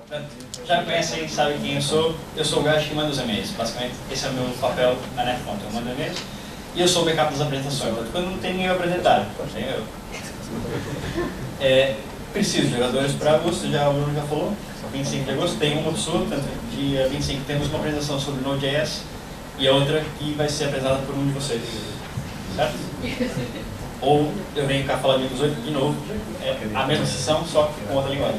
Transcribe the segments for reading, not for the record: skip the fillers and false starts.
Já me conhecem, sabem quem eu sou o gajo que manda os e-mails. Basicamente, esse é o meu papel na NetFont. Eu mando e-mails e eu sou o backup das apresentações. Quando não tem ninguém a apresentar, tem eu. Preciso de jogadores para agosto, o Bruno já falou. 25 de agosto, tem uma pessoa, tanto dia 25 temos uma apresentação sobre Node.js e a outra que vai ser apresentada por um de vocês. Certo? Ou eu venho cá falar dia 18 de novo, a mesma sessão, só que com outra linguagem.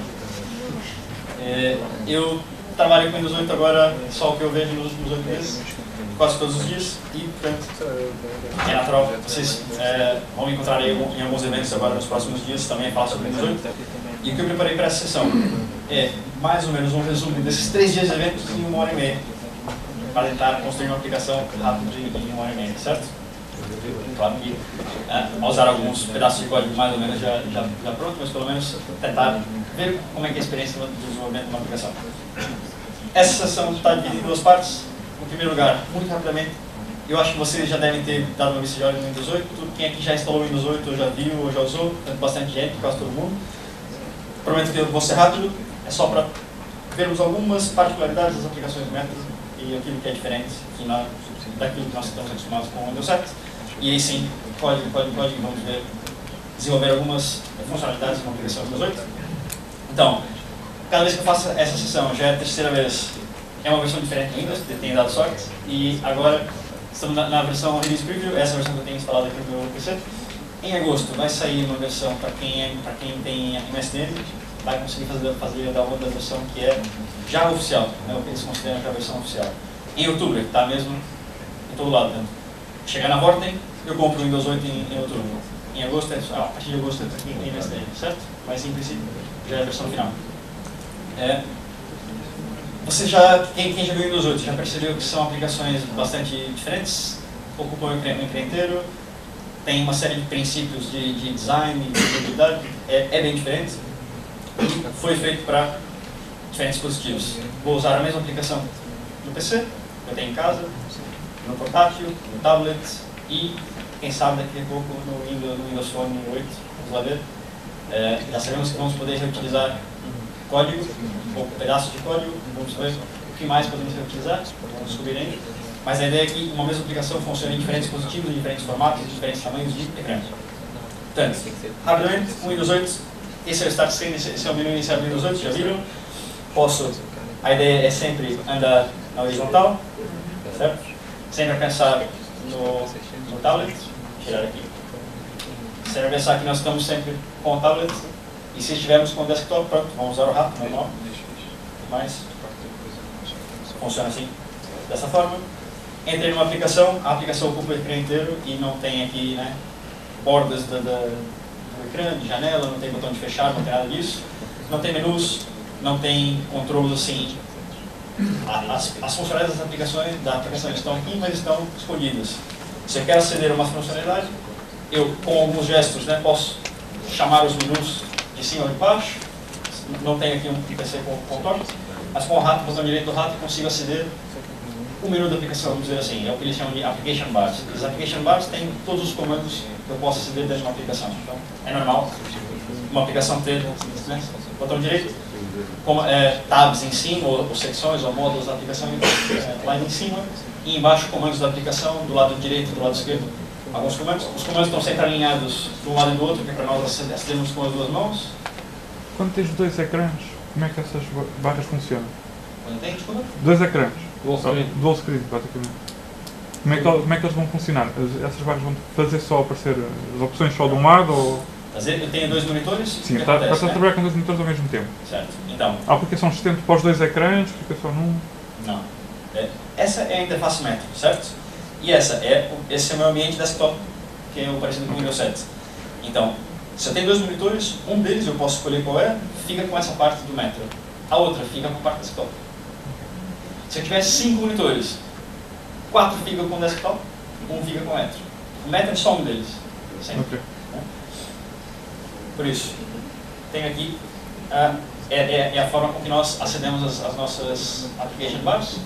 Eu trabalho com Windows 8 agora, só o que eu vejo nos últimos 8 meses, quase todos os dias, e portanto é natural, vocês vão me encontrar em alguns eventos agora nos próximos dias, também falar sobre Windows 8. E o que eu preparei para essa sessão é mais ou menos um resumo desses 3 dias de eventos em 1h30, para tentar construir uma aplicação rápida em 1h30, certo? Claro que ao usar alguns pedaços de código mais ou menos já pronto, mas pelo menos tentar ver como é que é a experiência de desenvolvimento de uma aplicação. Essa sessão está dividida em 2 partes. Em primeiro lugar, muito rapidamente, eu acho que vocês já devem ter dado uma vista de olho no Windows 8. Quem aqui já instalou o Windows 8 ou já viu ou já usou, tem bastante gente, quase todo mundo. Prometo que eu vou ser rápido, é só para vermos algumas particularidades das aplicações do método e aquilo que é diferente daquilo que nós estamos acostumados com o Windows 7. E aí sim, código, vamos ver, desenvolver algumas funcionalidades de uma aplicação Windows 8. Então, cada vez que eu faço essa sessão, já é a 3ª vez, é uma versão diferente do Windows, tenho dado sorte, e agora estamos na versão Release Preview, essa é a versão que eu tenho instalado aqui no meu PC. Em agosto vai sair uma versão para quem tem MSDN, vai conseguir fazer o download da versão que é já oficial, o que eles consideram que é a versão oficial. Em outubro, que está mesmo em todo lado. Chegar na Vorten, eu compro o Windows 8 em outubro. Em agosto, a partir de agosto é quem tem MSDN, certo? Mas em princípio já é a versão final. Você quem já viu o Windows 8 já percebeu que são aplicações bastante diferentes, ocupam o ecrã inteiro, tem uma série de princípios de design e de usabilidade, é bem diferente e foi feito para diferentes dispositivos. Vou usar a mesma aplicação no PC, eu tenho em casa, no portátil, no tablet e, quem sabe, daqui a pouco no Windows Phone 8, vamos lá ver. Já sabemos que vamos poder reutilizar código, ou pedaços de código, vamos ver o que mais podemos reutilizar, vamos descobrir ainda. Mas a ideia é que uma mesma aplicação funcione em diferentes dispositivos, em diferentes formatos, em diferentes tamanhos de ecrã. Portanto, rapidamente, o Windows 8, esse é o Start Screen, esse é o menu inicial do Windows 8, já viram? A ideia é sempre andar na horizontal, certo? Sempre a pensar no tablet, vou tirar aqui. Sempre a pensar que nós estamos sempre com o tablet, e se estivermos com o desktop, pronto, vamos usar o rato normal, mas funciona assim, dessa forma. Entrei numa aplicação, a aplicação ocupa o ecrã inteiro e não tem aqui bordas do ecrã, de janela, não tem botão de fechar, não tem nada disso. Não tem menus, não tem controles assim. As funcionalidades da aplicação estão aqui, mas estão escondidas. Se eu quero aceder a uma funcionalidade, eu com alguns gestos posso chamar os menus de cima ou de baixo. Não tenho aqui um PC com toque, mas com o botão direito do rato eu consigo aceder o menu da aplicação, vamos dizer assim, é o que eles chamam de Application Bars. As Application Bars têm todos os comandos que eu posso aceder dentro de uma aplicação. Então, é normal uma aplicação ter botão direito, tabs em cima, ou secções, ou módulos da aplicação lá em cima, e embaixo comandos da aplicação, do lado direito e do lado esquerdo. Alguns comandos. Os comandos estão sempre alinhados de um lado e do outro, que é para nós acedermos com as 2 mãos. Quando tens 2 ecrãs, como é que essas barras funcionam? Quando tem, desculpa? 2 ecrãs. Dual screen, basicamente. Como é que eles vão funcionar? Essas barras vão fazer só aparecer as opções só de um lado? Ou... Eu tenho 2 monitores? Sim, está a trabalhar com 2 monitores ao mesmo tempo. Certo. Então, a aplicação estende para os 2 ecrãs, fica só num? Não. Essa é a interface métrica, certo? E esse é o meu ambiente desktop, que é o parecido com o Windows 7. Então, se eu tenho 2 monitores, um deles eu posso escolher qual é, fica com essa parte do metro. A outra fica com a parte desktop. Se eu tiver 5 monitores, 4 ficam com o desktop, 1 fica com o metro. O metro é só um deles, sempre. Okay. Por isso, tenho aqui é a forma com que nós acedemos às nossas application bars.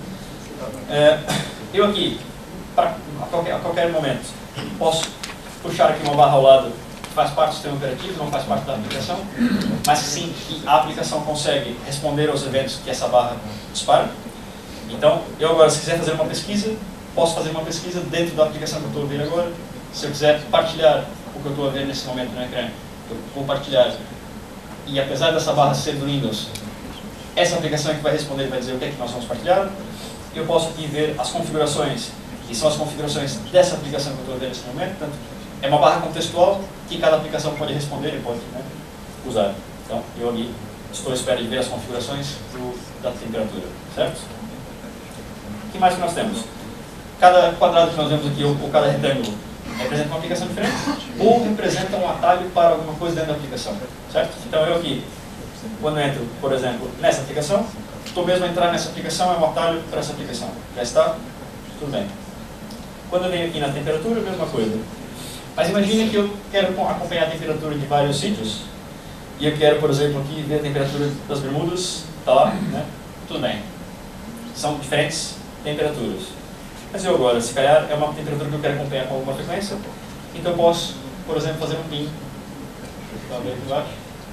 Eu aqui, a qualquer momento, posso puxar aqui uma barra ao lado, faz parte do sistema operativo, não faz parte da aplicação, mas sim que a aplicação consegue responder aos eventos que essa barra dispara. Então, eu agora, se quiser fazer uma pesquisa, posso fazer uma pesquisa dentro da aplicação que eu estou a ver agora. Se eu quiser partilhar o que eu estou a ver nesse momento no ecrã, eu vou partilhar. E apesar dessa barra ser do Windows, essa aplicação é que vai responder e vai dizer o que é que nós vamos partilhar. Eu posso aqui ver as configurações, que são as configurações dessa aplicação que eu estou a ver nesse momento. Portanto, é uma barra contextual que cada aplicação pode responder e pode, né, usar. Então, eu ali estou à espera de ver as configurações da temperatura, certo? O que mais que nós temos? Cada quadrado que nós vemos aqui, ou cada retângulo, representa uma aplicação diferente, ou representa um atalho para alguma coisa dentro da aplicação, certo? Então eu aqui, quando entro, por exemplo, nessa aplicação, estou mesmo a entrar nessa aplicação, é um atalho para essa aplicação. Já está? Tudo bem. Quando eu venho aqui na temperatura, mesma coisa. Mas imagine que eu quero acompanhar a temperatura de vários sítios, e eu quero, por exemplo, aqui ver a temperatura das Bermudas, está lá, né? Tudo bem. São diferentes temperaturas. Mas eu agora, se calhar, é uma temperatura que eu quero acompanhar com alguma frequência, então eu posso, por exemplo, fazer um pin. Está bem aqui embaixo.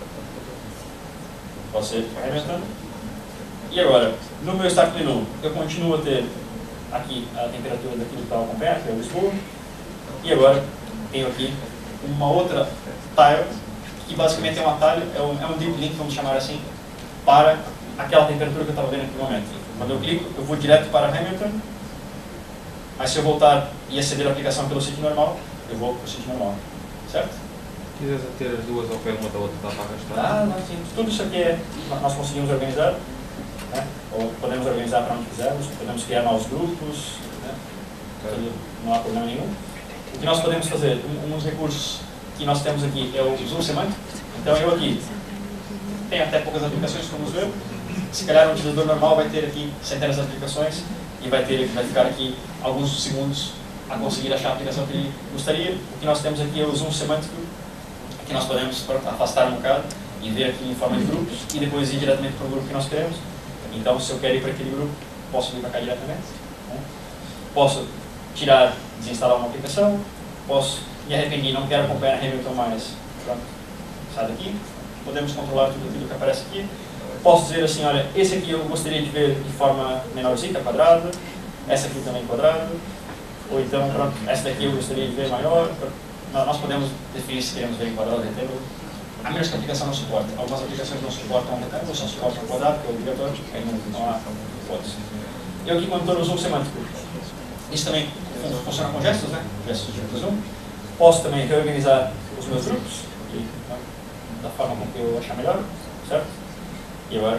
Pode ser aumentando. E agora, no meu start menu, eu continuo a ter aqui a temperatura daquilo que estava acompanhando, que é o Lisboa. E agora, tenho aqui uma outra tile, que basicamente é um atalho, é um deep link, vamos chamar assim, para aquela temperatura que eu estava vendo naquele momento. Quando eu clico, eu vou direto para Hamilton. Mas se eu voltar e aceder a aplicação pelo sítio normal, eu vou para o sítio normal, certo? Se quiseres ter as duas ao pé uma da outra, dá para arrastar? Tudo isso aqui nós conseguimos organizar, né? Ou podemos organizar para onde quisermos, podemos criar novos grupos, né? Não há problema nenhum. O que nós podemos fazer, um dos recursos que nós temos aqui é o zoom semântico. Então eu aqui tenho até poucas aplicações, como vamos ver. Se calhar um utilizador normal vai ter aqui centenas de aplicações e vai ficar aqui alguns segundos a conseguir achar a aplicação que ele gostaria. O que nós temos aqui é o zoom semântico, que nós podemos afastar um bocado e ver aqui em forma de grupos e depois ir diretamente para o grupo que nós queremos. Então, se eu quero ir para aquele grupo, posso vir para cá diretamente. Né? Posso tirar, desinstalar uma aplicação, posso me arrepender, não quero acompanhar a Hamilton mais. Pronto, sai daqui. Podemos controlar tudo aquilo que aparece aqui. Posso dizer assim, olha, esse aqui eu gostaria de ver de forma menorzinha, quadrada, essa aqui também quadrada, ou então, pronto, essa daqui eu gostaria de ver maior. Nós podemos definir se queremos ver em quadrado ou retângulo, a menos que a aplicação não suporte. Algumas aplicações não suportam retângulo, só suportam quadrado, que é obrigatório, aí não há hipótese. Eu aqui, quando estou no zoom semântico, isso também funciona com gestos, né? Gestos de zoom. Posso também reorganizar os meus grupos, da forma como eu achar melhor, certo? E agora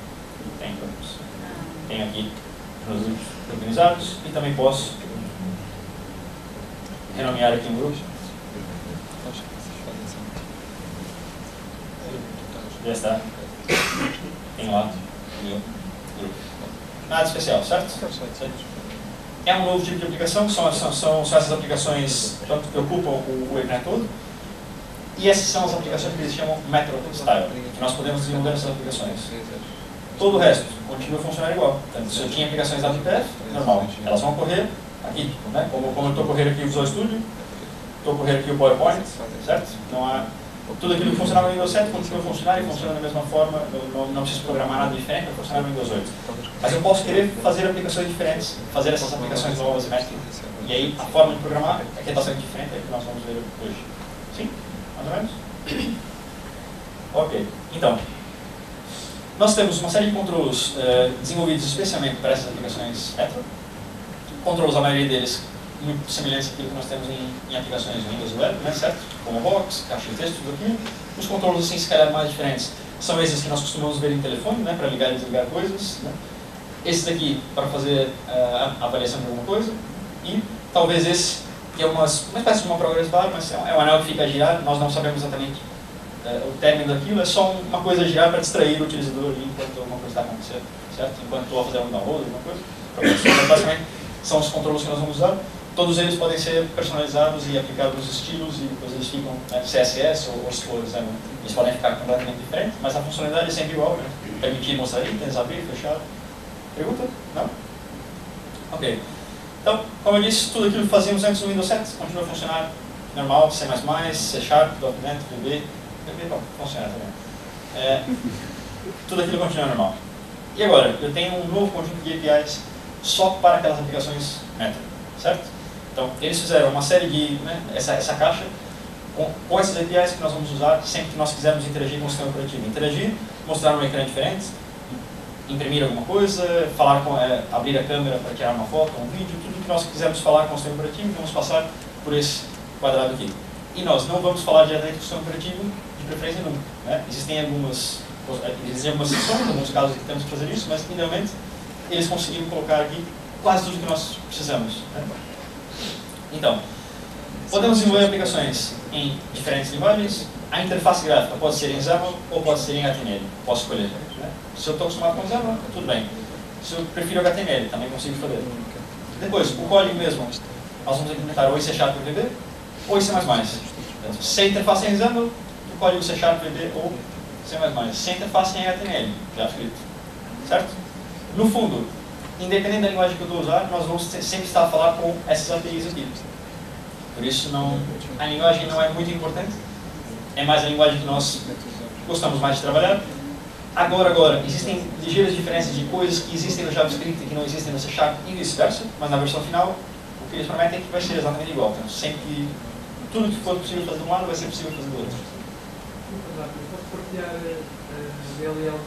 tenho aqui meus grupos organizados e também posso renomear aqui um grupo. Já está. Tenho lá o meu grupo. Nada especial, certo? É um novo tipo de aplicação, são essas aplicações que ocupam o ecrã todo. E essas são as aplicações que eles chamam Metro Style, que nós podemos desenvolver essas aplicações. Todo o resto continua a funcionar igual. Então, se eu tinha aplicações da WPF, normal, elas vão correr aqui, né? Como eu estou correndo aqui o Visual Studio, estou correndo aqui o PowerPoint, certo? Não há... Tudo aquilo que funcionava no Windows 7 continua a funcionar e funciona da mesma forma, não preciso programar nada diferente para funcionar no Windows 8. Mas eu posso querer fazer aplicações diferentes, fazer essas aplicações novas e Metro. E aí a forma de programar é que é bastante diferente, é que nós vamos ver hoje. Sim? Mais ou menos? Ok, então, nós temos uma série de controles desenvolvidos especialmente para essas aplicações Metro. Controles, a maioria deles, muito semelhantes àquilo que nós temos em aplicações Windows Web, né, certo? Como Box, caixa de texto, tudo aquilo. Os controles, assim, se calhar mais diferentes, são esses que nós costumamos ver em telefone, né, para ligar e desligar coisas. Né? Esse daqui, para fazer a avaliação de alguma coisa. E talvez esse, que é uma espécie de uma progress bar, mas é um anel que fica a girar, nós não sabemos exatamente o término daquilo, é só uma coisa a girar para distrair o utilizador ali enquanto alguma coisa está acontecendo, certo? Enquanto estou a fazer um download, alguma coisa. Então, basicamente, são os controles que nós vamos usar. Todos eles podem ser personalizados e aplicados nos estilos e depois eles ficam CSS ou Explorer, né? Eles podem ficar completamente diferentes, mas a funcionalidade é sempre igual, né? Permitir mostrar itens, abrir, fechar. Pergunta? Não? Ok. Então, como eu disse, tudo aquilo que fazíamos antes no Windows 7 continua a funcionar normal, C++, C Sharp, .NET, VB funciona também. Tudo aquilo continua normal. E agora, eu tenho um novo conjunto de APIs só para aquelas aplicações Metro, certo? Então, eles fizeram uma série de, essa caixa com essas APIs que nós vamos usar sempre que nós quisermos interagir com o sistema operativo. Interagir, mostrar um ecrã diferente, imprimir alguma coisa, abrir a câmera para tirar uma foto, um vídeo, tudo que nós quisermos falar com o sistema operativo, vamos passar por esse quadrado aqui. E nós não vamos falar diretamente com o sistema operativo, de preferência nunca. Né? Existem algumas exceções, alguns casos que temos que fazer isso, mas, idealmente, eles conseguiram colocar aqui quase tudo que nós precisamos. Né? Então, podemos desenvolver aplicações em diferentes linguagens. A interface gráfica pode ser em XAML ou pode ser em HTML. Posso escolher. Né? Se eu estou acostumado com XAML, tudo bem. Se eu prefiro HTML, também consigo fazer. Depois, o código mesmo, nós vamos implementar ou em C Sharp VB ou em C++. Então, se a interface é em XAML, o código C Sharp VB ou C++. Se a interface é em HTML, JavaScript. Certo? No fundo, independente da linguagem que eu estou usando, nós vamos sempre estar a falar com essas APIs aqui. Por isso, a linguagem não é muito importante. É mais a linguagem que nós gostamos mais de trabalhar. Agora, existem ligeiras diferenças de coisas que existem no JavaScript e que não existem no C Sharp e vice-versa, mas na versão final, o que eles prometem é que vai ser exatamente igual. Então, sempre tudo que for possível fazer de um lado vai ser possível fazer do outro. Posso partilhar DLLs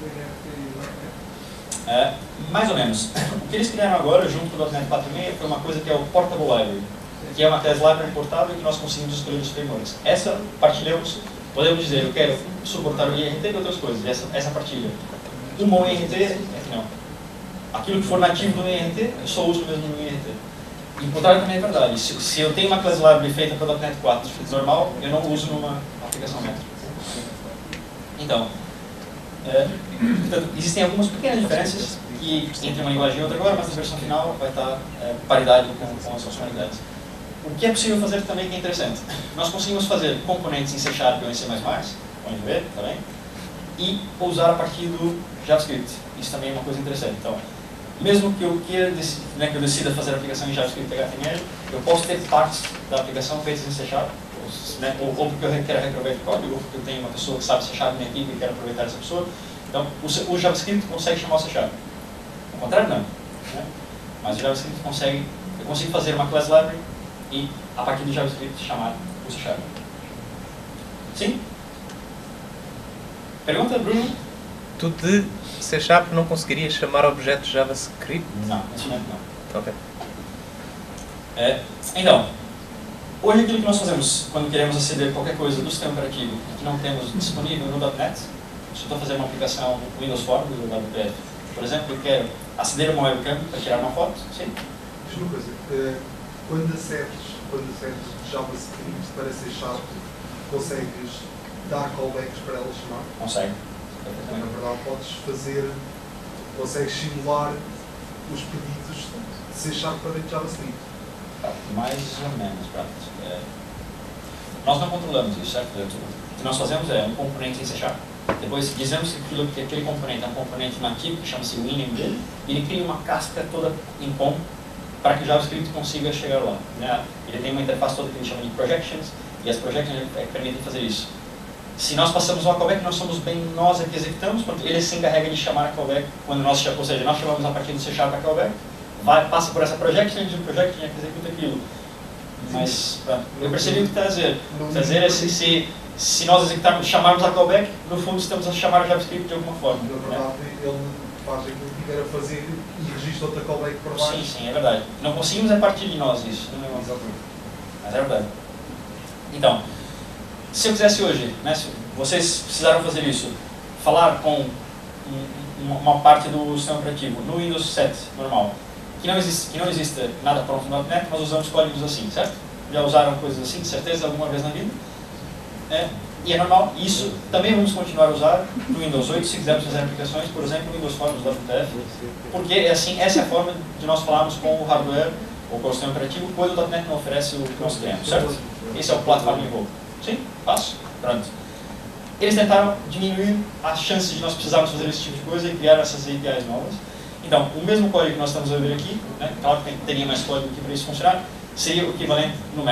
mais ou menos. O que eles criaram agora, junto com o .NET 4.6, foi uma coisa que é o Portable Library, que é uma classe library portável que nós conseguimos escolher os frameworks. Essa partilhamos, podemos dizer, eu quero suportar o IRT e outras coisas, essa partilha. Um bom IRT é que não. Aquilo que for nativo do IRT, eu só uso mesmo no IRT. E o contrário também é verdade. Se eu tenho uma classe library feita para .NET 4 normal, eu não uso numa aplicação Metro. Então, portanto, existem algumas pequenas diferenças entre uma linguagem e outra agora, mas na versão final vai estar paridade com as funcionalidades. O que é possível fazer também que é interessante. Nós conseguimos fazer componentes em C Sharp ou em C++, pode ver, tá bem? E usar a partir do JavaScript. Isso também é uma coisa interessante. Então, mesmo que eu queira, que eu decida fazer a aplicação em JavaScript e HTML, eu posso ter partes da aplicação feitas em C Sharp, ou porque eu quero reaproveitar o código, ou porque eu tenho uma pessoa que sabe C Sharp na minha equipe e quero aproveitar essa pessoa. Então, o JavaScript consegue chamar o C Sharp. Ao contrário, não. Né? Mas o JavaScript eu consigo fazer uma class library e, a partir do JavaScript, chamar o C Sharp. Sim? Pergunta, Bruno? Tu de C Sharp não conseguirias chamar objetos JavaScript? Não, nesse momento não. Ok. Então, hoje aquilo que nós fazemos quando queremos aceder a qualquer coisa do sistema operativo que não temos disponível no .NET, se eu estou fazendo uma aplicação Windows Forms do WPF, por exemplo, eu quero aceder a uma webcam para tirar uma foto, sim? Diz uma coisa, quando acedes JavaScript para C Sharp, consegues dar callbacks para ela chamar? Consegue. Na verdade, consegues simular os pedidos de C Sharp para dentro de JavaScript. Mais ou menos, pronto. Nós não controlamos isso, certo? O que nós fazemos é um componente em C Sharp. Depois dizemos que aquele componente é um componente nativo, que chama-se WinMD, e ele cria uma casca toda em POM para que o JavaScript consiga chegar lá. Né? Ele tem uma interface toda que ele chama de projections, e as projections permitem fazer isso. Se nós passamos uma callback, nós somos bem nós que executamos, porque ele se encarrega de chamar a callback quando nós, ou seja, nós chamamos a partir do C Sharp a callback, passa por essa projection e o projection é que executa aquilo. Mas eu percebi o que está a dizer. Está a dizer é se nós executarmos, chamarmos a callback, no fundo estamos a chamar o JavaScript de alguma forma. Na verdade, ele faz aquilo que tiver a fazer e registra outra callback por baixo. Sim, é verdade. Não conseguimos a partir de nós isso. Não é exatamente. Mas é verdade. Então, se eu quisesse hoje, né, se vocês precisaram fazer isso, falar com uma parte do sistema operativo no Windows 7 normal, que não existe nada pronto no .NET, nós usamos códigos assim, certo? Já usaram coisas assim, de certeza, alguma vez na vida? E é normal. Isso também vamos continuar a usar no Windows 8, se quisermos fazer aplicações, por exemplo, no Windows Forms do WPF, porque assim, essa é a forma de nós falarmos com o hardware ou com o sistema operativo quando o .NET não oferece o que nós queremos, certo? Esse é o Platform Invoke. Sim? Fácil? Pronto. Eles tentaram diminuir as chances de nós precisarmos fazer esse tipo de coisa e criar essas APIs novas. Então, o mesmo código que nós estamos a ver aqui, né, claro que teria mais código aqui para isso funcionar, seria o equivalente no Metro.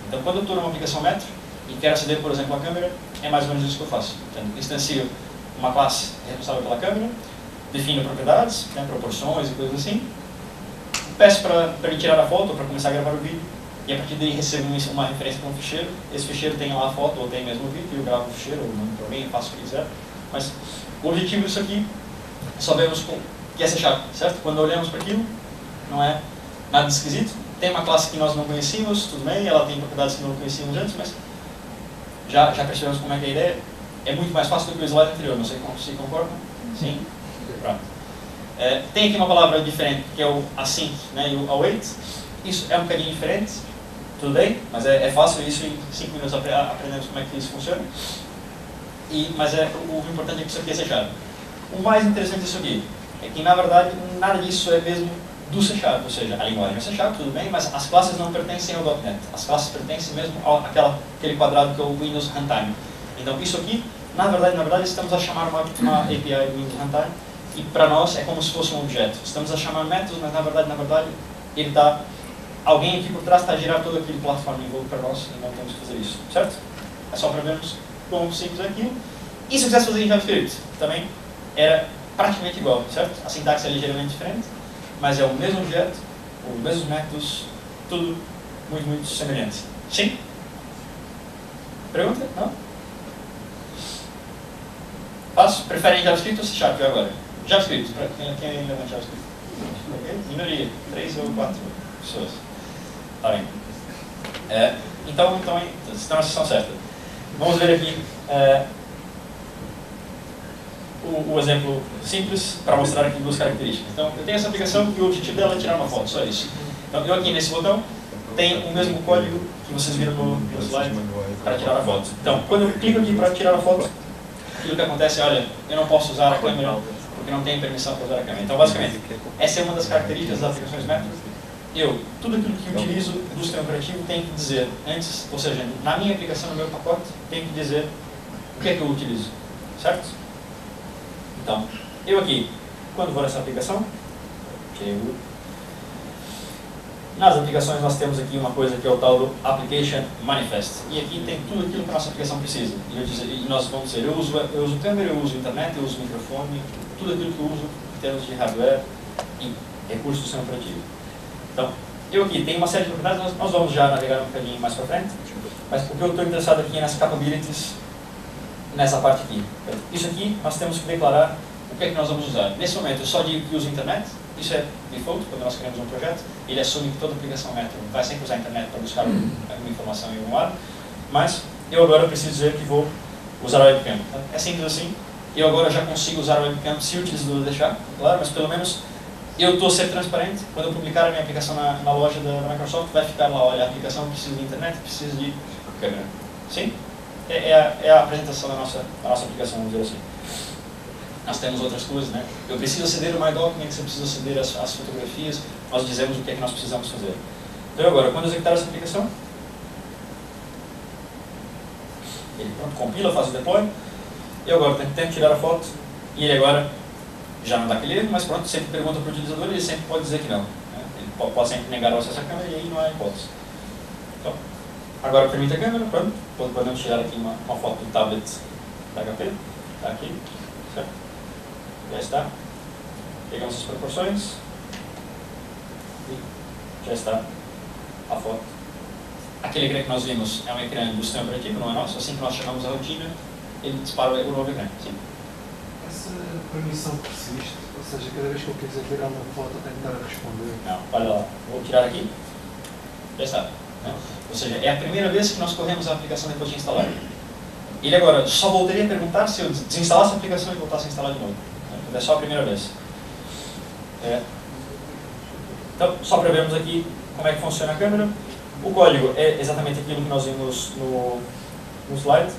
Então, quando eu estou numa aplicação Metro e quero aceder, por exemplo, à câmera, é mais ou menos isso que eu faço. Portanto, instancio uma classe responsável pela câmera, defino propriedades, né, proporções e coisas assim, peço para ele tirar a foto, para começar a gravar o vídeo, e a partir daí recebo uma referência para um ficheiro. Esse ficheiro tem lá a foto ou tem mesmo o vídeo, eu gravo o ficheiro, ou mando para alguém, faço o que quiser. Mas o objetivo disso aqui, sabemos que é C#, certo? Quando olhamos para aquilo, não é nada de esquisito. Tem uma classe que nós não conhecíamos, tudo bem, ela tem propriedades que não conhecíamos antes, mas já percebemos como é que é a ideia. É muito mais fácil do que o slide anterior, não sei se concordam. Sim? Pronto. Tem aqui uma palavra diferente, que é o async, né, e o await. Isso é um bocadinho diferente, tudo bem, mas é fácil, isso em 5 minutos aprendemos como é que isso funciona. Mas o importante é que isso aqui é C#. O mais interessante disso aqui é que, na verdade, nada disso é mesmo do C#, ou seja, a linguagem é C#, tudo bem, mas as classes não pertencem ao .NET. As classes pertencem mesmo àquele quadrado que é o Windows Runtime. Então, isso aqui, na verdade, estamos a chamar uma API do Windows Runtime, e para nós é como se fosse um objeto. Estamos a chamar métodos, mas na verdade, ele está... Alguém aqui por trás está a gerar todo aquele plataforma envolvido para nós, e não temos que fazer isso, certo? É só para vermos como simples é aquilo. E se eu quisesse fazer em JavaScript, também era praticamente igual, certo? A sintaxe é ligeiramente diferente, mas é o mesmo objeto, os mesmos métodos, tudo muito semelhante. Sim? Pergunta? Não? Fácil? Preferem JavaScript ou C# agora? JavaScript, para quem ainda não é JavaScript? Okay. Minoria, 3 ou 4 pessoas. Tá bem. Então, estão na sessão certa. Vamos ver aqui o exemplo simples para mostrar aqui duas características. Então, eu tenho essa aplicação que o objetivo dela é tirar uma foto, só isso. Então, eu aqui nesse botão tenho o mesmo código que vocês viram no slide para tirar a foto. Então, quando eu clico aqui para tirar a foto, aquilo que acontece é, olha, eu não posso usar a câmera porque não tenho permissão para usar a câmera. Então, basicamente, essa é uma das características das aplicações Metro. Tudo aquilo que utilizo do sistema operativo tem que dizer antes, ou seja, na minha aplicação, no meu pacote, tem que dizer o que é que eu utilizo, certo? Então, eu aqui, quando vou nessa aplicação, nas aplicações nós temos aqui uma coisa que é o tal do Application Manifest. E aqui tem tudo aquilo que a nossa aplicação precisa. E nós vamos dizer, eu uso câmera, eu uso internet, eu uso microfone, tudo aquilo que eu uso em termos de hardware e recursos do sistema operativo. Então, eu aqui tenho uma série de propriedades, nós vamos já navegar um bocadinho mais para frente, mas porque eu estou interessado aqui nas capabilities, nessa parte aqui. Isso aqui nós temos que declarar o que é que nós vamos usar. Nesse momento eu só digo que uso internet, isso é default, quando nós criamos um projeto, ele assume que toda aplicação Metro vai sempre usar a internet para buscar alguma informação em algum lado, mas eu agora preciso dizer que vou usar a webcam. É simples assim, eu agora já consigo usar a webcam se o utilizador deixar, claro, mas pelo menos eu estou a ser transparente. Quando eu publicar a minha aplicação na loja da Microsoft, vai ficar lá, olha, a aplicação precisa de internet, precisa de câmera. Sim? É a apresentação da nossa aplicação, vamos dizer assim. Nós temos outras coisas, né? Eu preciso aceder ao My Documents, eu preciso aceder às fotografias, nós dizemos o que é que nós precisamos fazer. Então agora, quando eu executar essa aplicação, ele pronto, compila, faz o deploy, eu agora tento tirar a foto, e ele agora já não dá aquele erro, mas pronto, sempre pergunta para o utilizador e ele sempre pode dizer que não. Né? Ele pode sempre negar o acesso à câmera e aí não há hipótese. Então, agora permite a câmera, pronto, podemos tirar aqui uma foto do tablet da HP, está aqui, certo? Já está. Pegamos as proporções e já está a foto. Aquele ecrã que nós vimos é um ecrã do sistema operativo, não é nosso, assim que nós chamamos a rotina, ele dispara o novo ecrã. Sim. Essa permissão persiste, ou seja, cada vez que eu quiser tirar uma foto eu tenho que estar a responder. Não, olha lá, vou tirar aqui, já está. Né? Ou seja, é a primeira vez que nós corremos a aplicação depois de instalar. Ele agora só voltaria a perguntar se eu desinstalasse a aplicação e voltasse a instalar de novo. Né? É só a primeira vez. Então, só para vermos aqui como é que funciona a câmera. O código é exatamente aquilo que nós vimos no slide.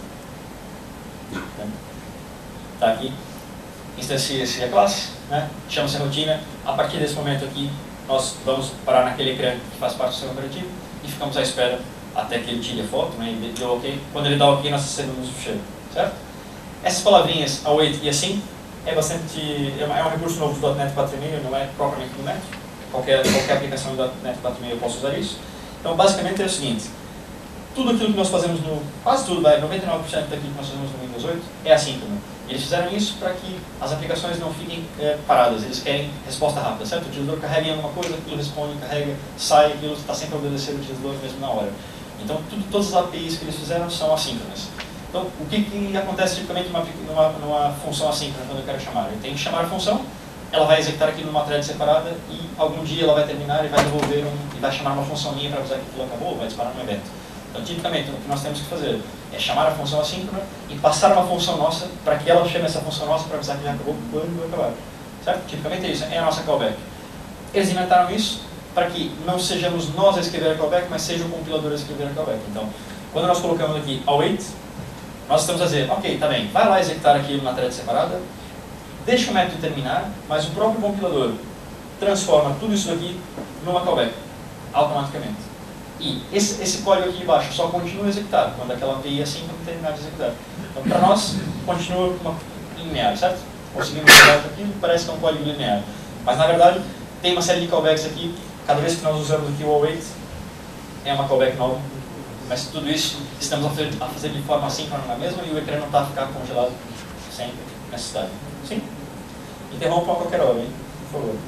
Está aqui. Instancia-se a classe, né? Chama-se a rotina. A partir desse momento aqui, nós vamos parar naquele ecrã que faz parte do sistema operativo e ficamos à espera até que ele tire a foto, né? Ele deu OK. Quando ele dá OK, nós recebemos o ficheiro, certo? Essas palavrinhas, await e assim, é um recurso novo do .NET 4.5, não é propriamente do Metro. Qualquer aplicação do .NET 4.5 eu posso usar isso. Então, basicamente é o seguinte, tudo aquilo que nós fazemos quase tudo, 99% daquilo que nós fazemos no Windows 8 é assíncrono. Eles fizeram isso para que as aplicações não fiquem paradas, eles querem resposta rápida, certo? O utilizador carrega em alguma coisa, aquilo responde, carrega, sai, aquilo está sempre a obedecer o utilizador mesmo na hora. Então, todas as APIs que eles fizeram são assíncronas. Então, o que acontece tipicamente numa função assíncrona quando eu quero chamar? Eu tenho que chamar a função, ela vai executar aquilo numa thread separada e algum dia ela vai terminar e vai devolver e vai chamar uma função minha para avisar que aquilo acabou, vai disparar um evento. Então, tipicamente, o que nós temos que fazer é chamar a função assíncrona e passar uma função nossa para que ela chame essa função nossa para avisar que já acabou quando acabar. Certo? Tipicamente é isso, é a nossa callback. Eles inventaram isso para que não sejamos nós a escrever a callback, mas seja o compilador a escrever a callback. Então, quando nós colocamos aqui await, nós estamos a dizer, ok, tá bem, vai lá executar aquilo na thread separada, deixa o método terminar, mas o próprio compilador transforma tudo isso aqui numa callback, automaticamente. E esse código aqui embaixo só continua a executar quando aquela API assim não terminar de executar. Então, para nós, continua uma linear, certo? Conseguimos executar aquilo, parece que é um código linear. Mas, na verdade, tem uma série de callbacks aqui. Cada vez que nós usamos aqui o await, é uma callback nova. Mas tudo isso estamos a fazer de forma assíncrona na mesma e o ecrã não está a ficar congelado sem necessidade. Sim? Interrompa a qualquer hora, hein? Por favor.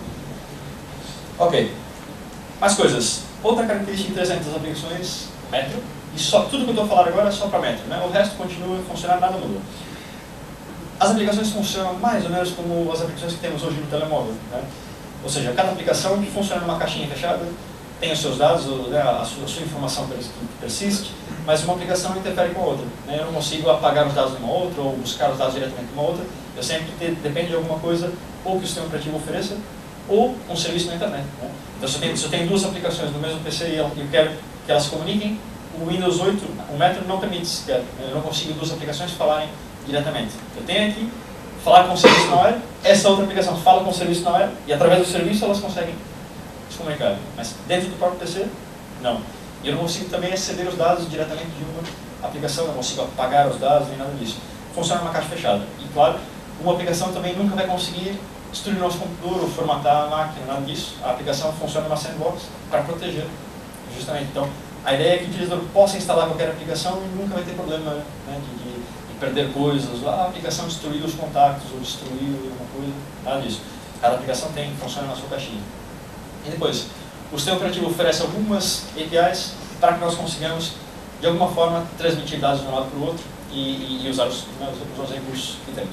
Ok. Mais coisas. Outra característica interessante das aplicações, Metro, e tudo que eu estou a falar agora é só para Metro, né? O resto continua a funcionar, nada muda. As aplicações funcionam mais ou menos como as aplicações que temos hoje no telemóvel, né? Ou seja, cada aplicação funciona numa caixinha fechada, tem os seus dados, né, a sua informação persiste, mas uma aplicação interfere com a outra, né? Eu não consigo apagar os dados de uma outra ou buscar os dados diretamente de uma outra, eu sempre dependo de alguma coisa ou que o sistema operativo ofereça ou um serviço na internet, né? Então, se eu tenho duas aplicações no mesmo PC e eu quero que elas se comuniquem, o Windows 8, o Metro não permite sequer. Eu não consigo duas aplicações falarem diretamente. Eu tenho aqui falar com o serviço na web, essa outra aplicação fala com o serviço na web e através do serviço elas conseguem se comunicar. Mas dentro do próprio PC, não. E eu não consigo também aceder os dados diretamente de uma aplicação, não consigo apagar os dados nem nada disso. Funciona numa caixa fechada. E claro, uma aplicação também nunca vai conseguir destruir o nosso computador ou formatar a máquina, nada disso. A aplicação funciona numa sandbox para proteger, justamente. Então, a ideia é que o utilizador possa instalar qualquer aplicação e nunca vai ter problema, né, de perder coisas, a aplicação destruir os contatos ou destruir alguma coisa, nada disso. Cada aplicação funciona na sua caixinha. E depois, o sistema operativo oferece algumas APIs para que nós consigamos, de alguma forma, transmitir dados de um lado para o outro e usar os recursos que temos.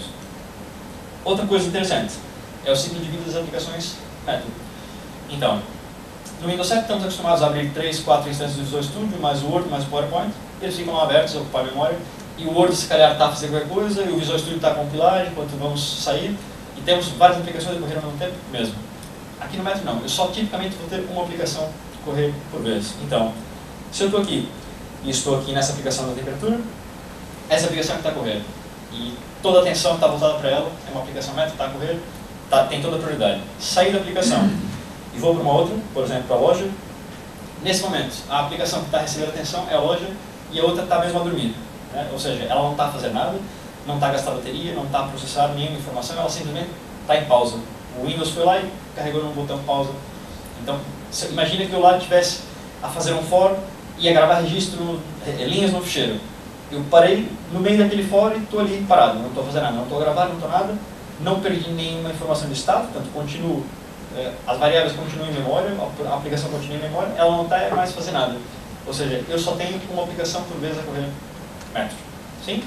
Outra coisa interessante é o ciclo de vida das aplicações Metro. Então, no Windows 7 estamos acostumados a abrir 3, 4 instâncias do Visual Studio, mais o Word, mais o PowerPoint, eles ficam abertos a ocupar a memória, e o Word se calhar está a fazer qualquer coisa, e o Visual Studio está a compilar enquanto vamos sair, e temos várias aplicações a correr ao mesmo tempo mesmo. Aqui no Metro não, eu só tipicamente vou ter uma aplicação a correr por vez. Então, se eu estou aqui, e estou aqui nessa aplicação da temperatura, essa aplicação que está a correr, e toda a atenção está voltada para ela, é uma aplicação Metro, está a correr, tem toda a prioridade. Sair da aplicação e vou para uma outra, por exemplo, para a loja. Nesse momento, a aplicação que está recebendo atenção é a loja e a outra está mesmo a dormir, né? Ou seja, ela não está a fazer nada, não está a gastar bateria, não está a processar nenhuma informação, ela simplesmente está em pausa. O Windows foi lá e carregou no botão pausa. Então, imagina que eu lá estivesse a fazer um for e a gravar registro, linhas no ficheiro. Eu parei no meio daquele for e estou ali parado, não estou a fazer nada, não estou a gravar, não estou nada, não perdi nenhuma informação de estado, portanto, continuo, as variáveis continuam em memória, a aplicação continua em memória, ela não está mais a fazer nada. Ou seja, eu só tenho uma aplicação por vez a correr Metro. Sim?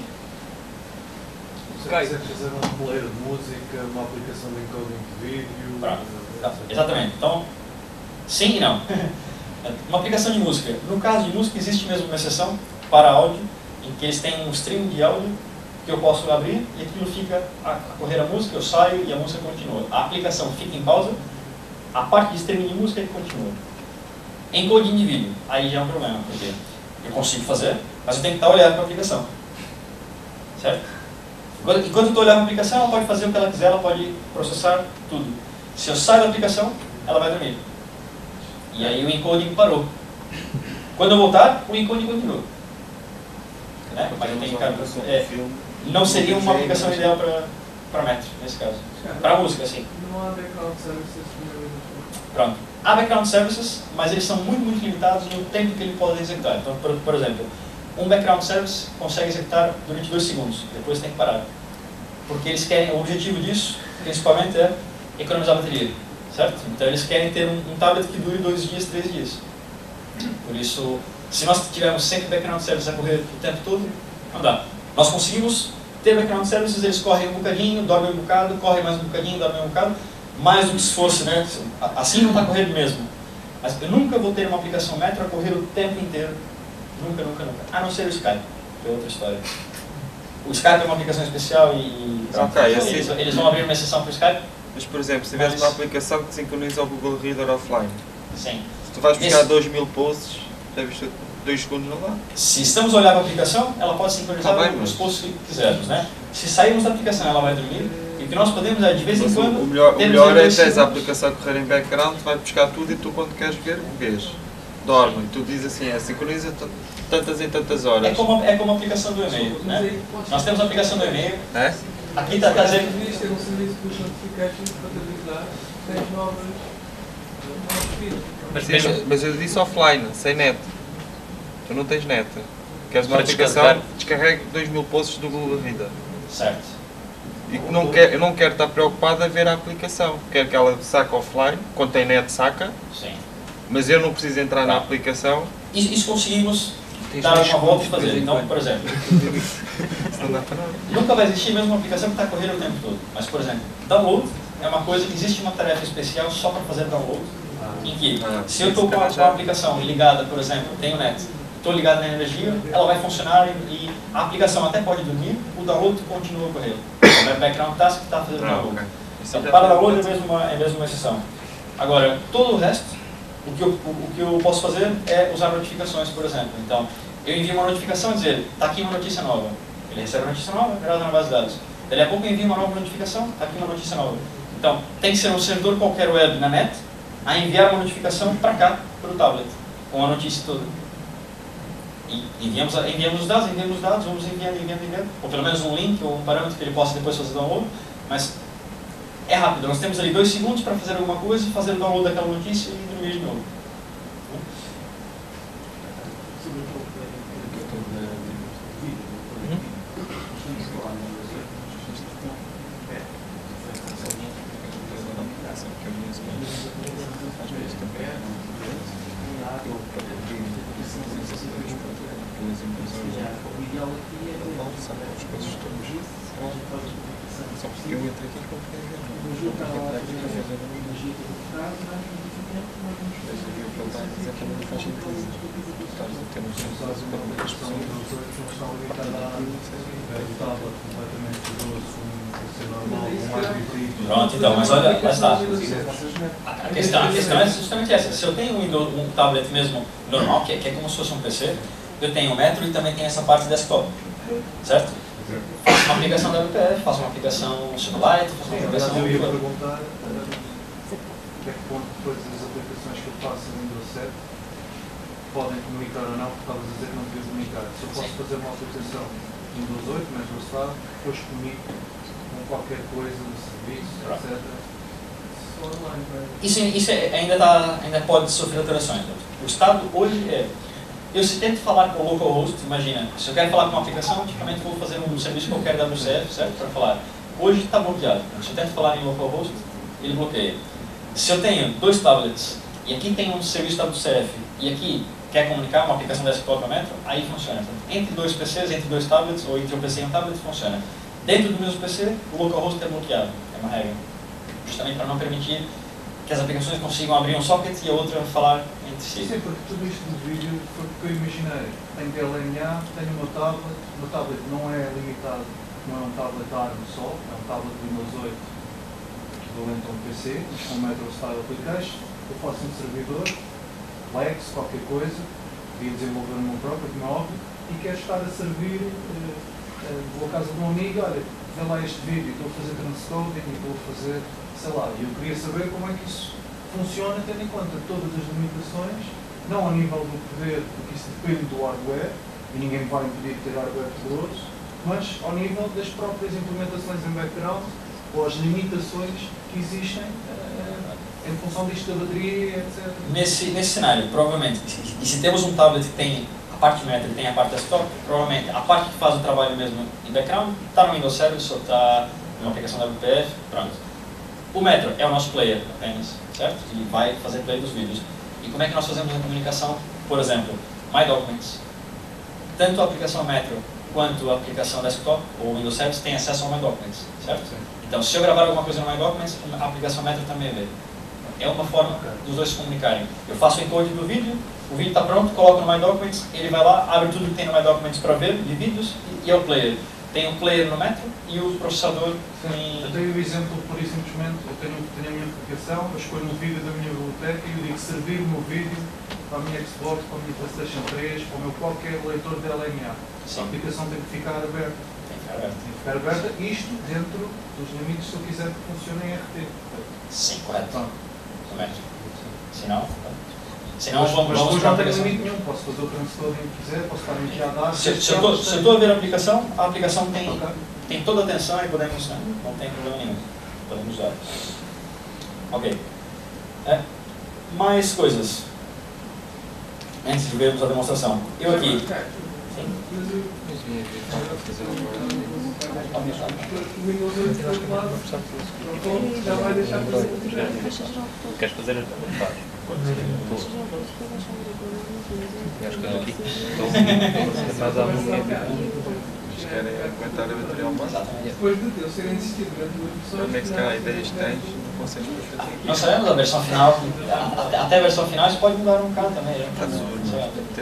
Se você quiser fazer uma player de música, uma aplicação de encoding de vídeo... Pronto. Exatamente. Então, sim e não. Uma aplicação de música. No caso de música, existe mesmo uma exceção para áudio, em que eles têm um stream de áudio que eu posso abrir e aquilo fica a correr a música, eu saio e a música continua. A aplicação fica em pausa, a parte de streaming de música continua. Encoding de vídeo, aí já é um problema, porque eu consigo fazer, mas eu tenho que estar olhando para a aplicação. Certo? Enquanto eu estou olhando para a aplicação, ela pode fazer o que ela quiser, ela pode processar tudo. Se eu saio da aplicação, ela vai dormir. E aí o encoding parou. Quando eu voltar, o encoding continua. Né? Mas eu tenho que... não seria uma aplicação ideal para para metro, nesse caso. Para a música, sim. Não há background services Pronto. Há background services, mas eles são muito limitados no tempo que ele pode executar. Então, por exemplo, um background service consegue executar durante 2 segundos, depois tem que parar. Porque eles querem, o objetivo disso, principalmente, é economizar bateria, certo? Então eles querem ter um tablet que dure 2 dias, 3 dias. Por isso, se nós tivermos sempre background services a correr o tempo todo, não dá. Nós conseguimos ter background services, eles correm um bocadinho, dormem um bocado, correm mais um bocadinho, dormem um bocado, mais do que se fosse, né? Assim não está correndo mesmo. Mas eu nunca vou ter uma aplicação Metro a correr o tempo inteiro. Nunca. A não ser o Skype, que é outra história. O Skype é uma aplicação especial e eles vão abrir uma exceção para o Skype. Mas, por exemplo, se tiveres uma aplicação que sincroniza o Google Reader offline, sim. Se tu vais buscar 2000 posts, deves ter 2 segundos não dá. Se estamos a olhar para a aplicação, ela pode sincronizar os posts que quisermos, né? Se sairmos da aplicação, ela vai dormir. E o que nós podemos é, de vez em quando... O melhor é teres a aplicação a correr em background, vai buscar tudo e tu, quando queres ver, vês. Dorme. E tu dizes assim, sincroniza tantas em tantas horas. É como a aplicação do e-mail, né? Nós temos a aplicação do e-mail. É? Aqui está a dizer... Devias ter um serviço de notifications para te avisar que tens novos feeds. Mas eu disse offline, sem net. Tu não tens net. Queres uma aplicação, descarrega 2000 posts do Google Reader. Certo. E eu não quero estar preocupado a ver a aplicação. Quero que ela saque offline, quando tem net saca. Sim. Mas eu não preciso entrar na aplicação. Isso conseguimos dar uma volta e fazer. Então, por exemplo, Não dá para nada. nunca vai existir mesmo uma aplicação que está correndo o tempo todo. Mas, por exemplo, download é uma coisa que existe uma tarefa especial só para fazer download. Em que, se eu estou com a aplicação ligada, por exemplo, tenho net, estou ligado na energia, ela vai funcionar e a aplicação até pode dormir, o download continua correndo. É o background task que está fazendo o download. Okay. Então, para download é mesmo uma exceção. Agora, todo o resto, o que eu posso fazer é usar notificações, por exemplo. Então, eu envio uma notificação e dizer, está aqui uma notícia nova. Ele recebe a notícia nova, grava na base de dados. Daí a pouco eu envio uma nova notificação, está aqui uma notícia nova. Então, tem que ser um servidor qualquer web na net a enviar uma notificação para cá, para o tablet, com a notícia toda. E enviamos os dados, vamos enviando, ou pelo menos um link ou um parâmetro que ele possa depois fazer download, mas é rápido, nós temos ali 2 segundos para fazer alguma coisa, fazer o download daquela notícia e dormir de novo. Pronto, então, mas olha, lá está. A questão é justamente essa. Se eu tenho um tablet mesmo normal, que é como se fosse um PC, eu tenho o Metro e também tenho essa parte desktop, certo? Faço uma aplicação WPF, faço uma aplicação Silverlight, faço uma aplicação... Eu ia perguntar até que ponto depois as aplicações que eu faço no Windows 7 podem comunicar ou não, porque estavas a dizer que não devia comunicar. Se eu posso fazer uma aplicação Windows 8, Metro Estado, depois comunico com qualquer coisa do serviço, etc. Isso ainda pode sofrer alterações. O estado hoje é... Eu se tento falar com o localhost, imagina, se eu quero falar com uma aplicação, tipicamente vou fazer um serviço qualquer WCF, certo? Para falar. Hoje está bloqueado. Se eu tento falar em localhost, ele bloqueia. Se eu tenho 2 tablets, e aqui tem um serviço WCF, e aqui quer comunicar uma aplicação desktop a Metro, aí funciona. Entre 2 PCs, entre 2 tablets, ou entre um PC e um tablet, funciona. Dentro do mesmo PC, o localhost é bloqueado. É uma regra. Justamente para não permitir que as aplicações consigam abrir um socket e a outra falar entre si. Sim, porque tudo isto no vídeo foi porque eu imaginei. Tenho DLNA, tenho o meu tablet não é limitado, não é um tablet ARM só, é um tablet Windows 8 equivalente a um PC, com um Metro Style Application. Eu faço um servidor, Lex, qualquer coisa, ia desenvolver o meu próprio, como é óbvio, e quero estar a servir, vou à casa de um amigo, olha, vê lá este vídeo, estou a fazer transcoding e estou a fazer, sei lá, e eu queria saber como é que isso funciona, tendo em conta todas as limitações, não a nível do poder, porque isso depende do hardware, e ninguém me vai impedir de ter hardware poderoso, mas ao nível das próprias implementações em background ou as limitações que existem em função disto da bateria, etc. Nesse cenário, provavelmente, e se temos um tablet que tem a parte metro e tem a parte desktop, provavelmente a parte que faz o trabalho mesmo em background está no Windows Service ou está numa aplicação da WPF, pronto. O metro é o nosso player apenas, certo? E vai fazer play dos vídeos. E como é que nós fazemos a comunicação? Por exemplo, My Documents. Tanto a aplicação metro quanto a aplicação desktop ou Windows Service tem acesso ao My Documents, certo? Então, se eu gravar alguma coisa no My Documents, a aplicação metro também vê. É uma forma dos dois se comunicarem. Eu faço o encode do vídeo, o vídeo está pronto, coloco no My Documents, ele vai lá, abre tudo que tem no My Documents para ver, de vídeos, e é o player. Tem um player no metro e o processador em... Eu tenho o exemplo, por isso simplesmente, eu tenho a minha aplicação, eu escolho um vídeo da minha biblioteca e eu digo servir o meu vídeo para a minha Xbox, para a minha PlayStation 3, para o meu qualquer leitor de LNA. Sim. A aplicação tem que ficar aberta. Tem que ficar aberto. Tem que ficar aberta, isto dentro dos limites se eu quiser que funcione em RT. Sim, correto. Pronto. No metro. Senão Mas vamos depois para a não tenho aplicação. limite nenhum, posso fazer o transfer que quiser, posso estar aqui a dar. Se eu estou a ver a aplicação tem, Ok. tem toda a atenção e podemos, não tem problema nenhum. Podemos usar. Ok. Mais coisas. Antes de vermos a demonstração. Eu aqui. Sim. O Windows 8 foi do lado, pronto, já vai deixar de fazer. Queres fazer as faz. Acho que aqui mais à Eles querem aguentar a bateria ao máximo. Depois de Deus ser insistido durante duas pessoas. Onde é que se calhar ideias tens, não consegues fazer. Nós sabemos a versão final. Até a versão final isso pode mudar um bocado também. Azul, ter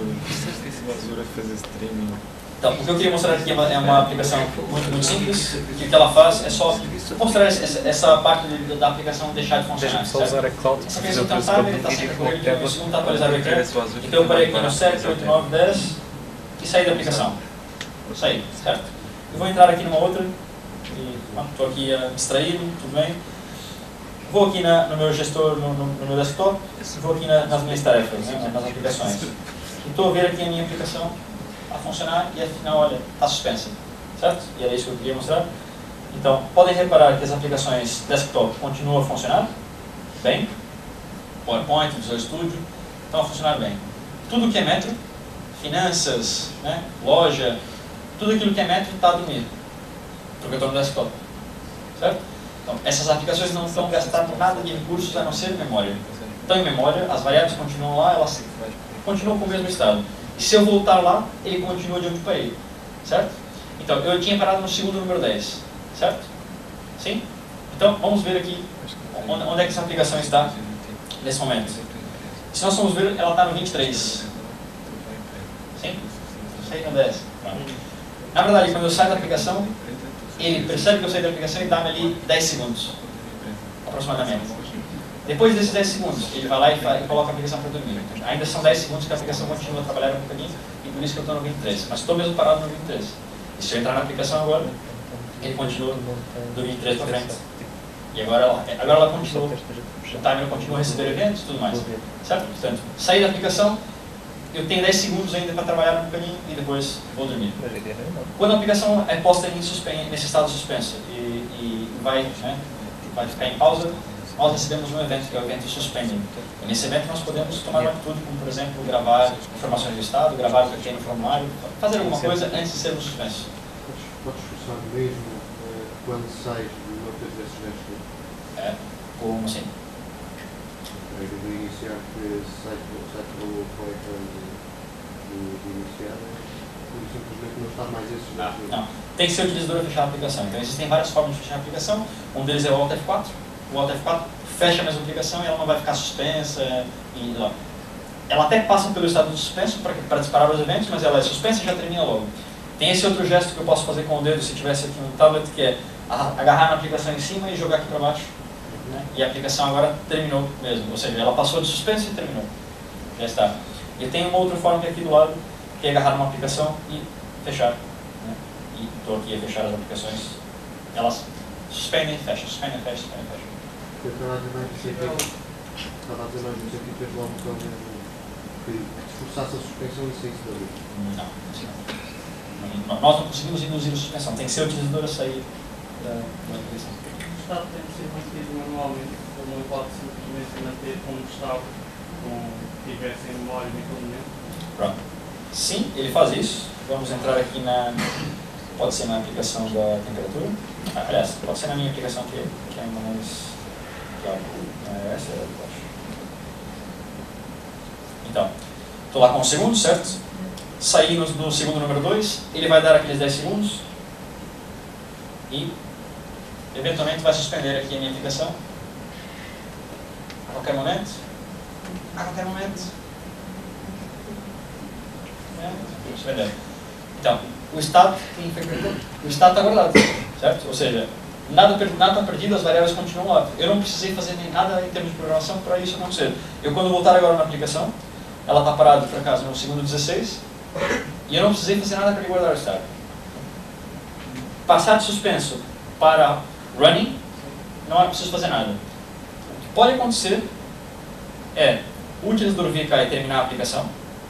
Azul a fazer streaming. Então, o que eu queria mostrar aqui é uma aplicação muito simples, que o que ela faz é só mostrar essa parte da aplicação deixar de funcionar. Deixa-me só usar a cloud. Essa aplicação está estável, está sempre correndo, o segundo está atualizado aqui. Então eu parei aqui no 7, 8, 9, 10 e saí da aplicação. Saí, certo? Eu vou entrar aqui numa outra, e estou aqui a distrair-me, tudo bem. Vou aqui no meu gestor, no meu desktop, vou aqui nas minhas tarefas, nas aplicações. E estou a ver aqui a minha aplicação a funcionar e afinal, olha, está suspensa, certo? E era isso que eu queria mostrar. Então, podem reparar que as aplicações desktop continuam a funcionar bem, PowerPoint, Visual Studio, estão a funcionar bem. Tudo que é metro, finanças, loja, tudo aquilo que é metro está a dormir, porque eu estou no desktop, certo? Então, essas aplicações não estão gastando nada de recursos a não ser memória. Estão em memória, as variáveis continuam lá, elas continuam com o mesmo estado. E se eu voltar lá, ele continua de onde parei, certo? Então, eu tinha parado no segundo número 10, certo? Sim? Então, vamos ver aqui onde é que essa aplicação está nesse momento. Se nós formos ver, ela está no 23. Sim? Saí no 10. Pronto. Na verdade, quando eu saio da aplicação, ele percebe que eu saí da aplicação e dá-me ali 10 segundos, aproximadamente. Depois desses 10 segundos, ele vai lá e coloca a aplicação para dormir. Ainda são 10 segundos que a aplicação continua a trabalhar um bocadinho e por isso que eu estou no 23. Mas estou mesmo parado no 23. E se eu entrar na aplicação agora, ele continua do 23 para frente. E agora ela continua, o timer continua a receber eventos e tudo mais. Certo? Portanto, sair da aplicação, eu tenho 10 segundos ainda para trabalhar um bocadinho e depois vou dormir. Quando a aplicação é posta nesse estado suspenso e vai ficar em pausa, nós recebemos um evento, que é o evento suspending. E nesse evento nós podemos tomar uma atitude, como por exemplo, gravar informações do estado, gravar o pequeno formulário, fazer alguma coisa antes de sermos suspensos. Podes forçar mesmo quando sais de uma coisa desses gestos? Como assim? De iniciar que sai pelo ecrã de iniciar, simplesmente não está mais esses gestos. Não. Tem que ser o utilizador a fechar a aplicação. Então existem várias formas de fechar a aplicação. Um deles é o Alt F4. O Alt F4 fecha a mesma aplicação e ela não vai ficar suspensa. Ela até passa pelo estado de suspenso para disparar os eventos, mas ela é suspensa e já termina logo. Tem esse outro gesto que eu posso fazer com o dedo se tivesse aqui no tablet, que é agarrar na aplicação em cima e jogar aqui para baixo. E a aplicação agora terminou mesmo. Ou seja, ela passou de suspenso e terminou. Já está. E tem uma outra forma que é aqui do lado, que é agarrar numa aplicação e fechar. E estou aqui a fechar as aplicações. Elas suspendem e fecham, suspendem e fecham, suspendem e fecham. Eu estava a dizer mais no sentido que fez logo um botão que te forçasse a suspensão e saísse dali. Não. Nós não conseguimos induzir a suspensão, tem que ser o utilizador a sair da aplicação. O estado tem que ser mantido manualmente, ele não pode simplesmente manter como estava, como tivesse em memória naquele momento. Pronto. Sim, ele faz isso. Vamos entrar aqui na... Pode ser na aplicação da temperatura. Aliás, pode ser na minha aplicação que é mais... essa eu acho. Então, estou lá com o segundo, certo? Saí no segundo número 2, ele vai dar aqueles 10 segundos e eventualmente vai suspender aqui a minha aplicação a qualquer momento. A qualquer momento. Suspender. Então, o estado está guardado, certo? Ou seja, nada está perdido, as variáveis continuam lá. Eu não precisei fazer nem nada em termos de programação para isso acontecer. Eu, quando voltar agora na aplicação, ela está parada, por acaso, no segundo 16, e eu não precisei fazer nada para guardar o estado. Passar de suspenso para running, não é preciso fazer nada. O que pode acontecer é o utilizador vir cá e terminar a aplicação,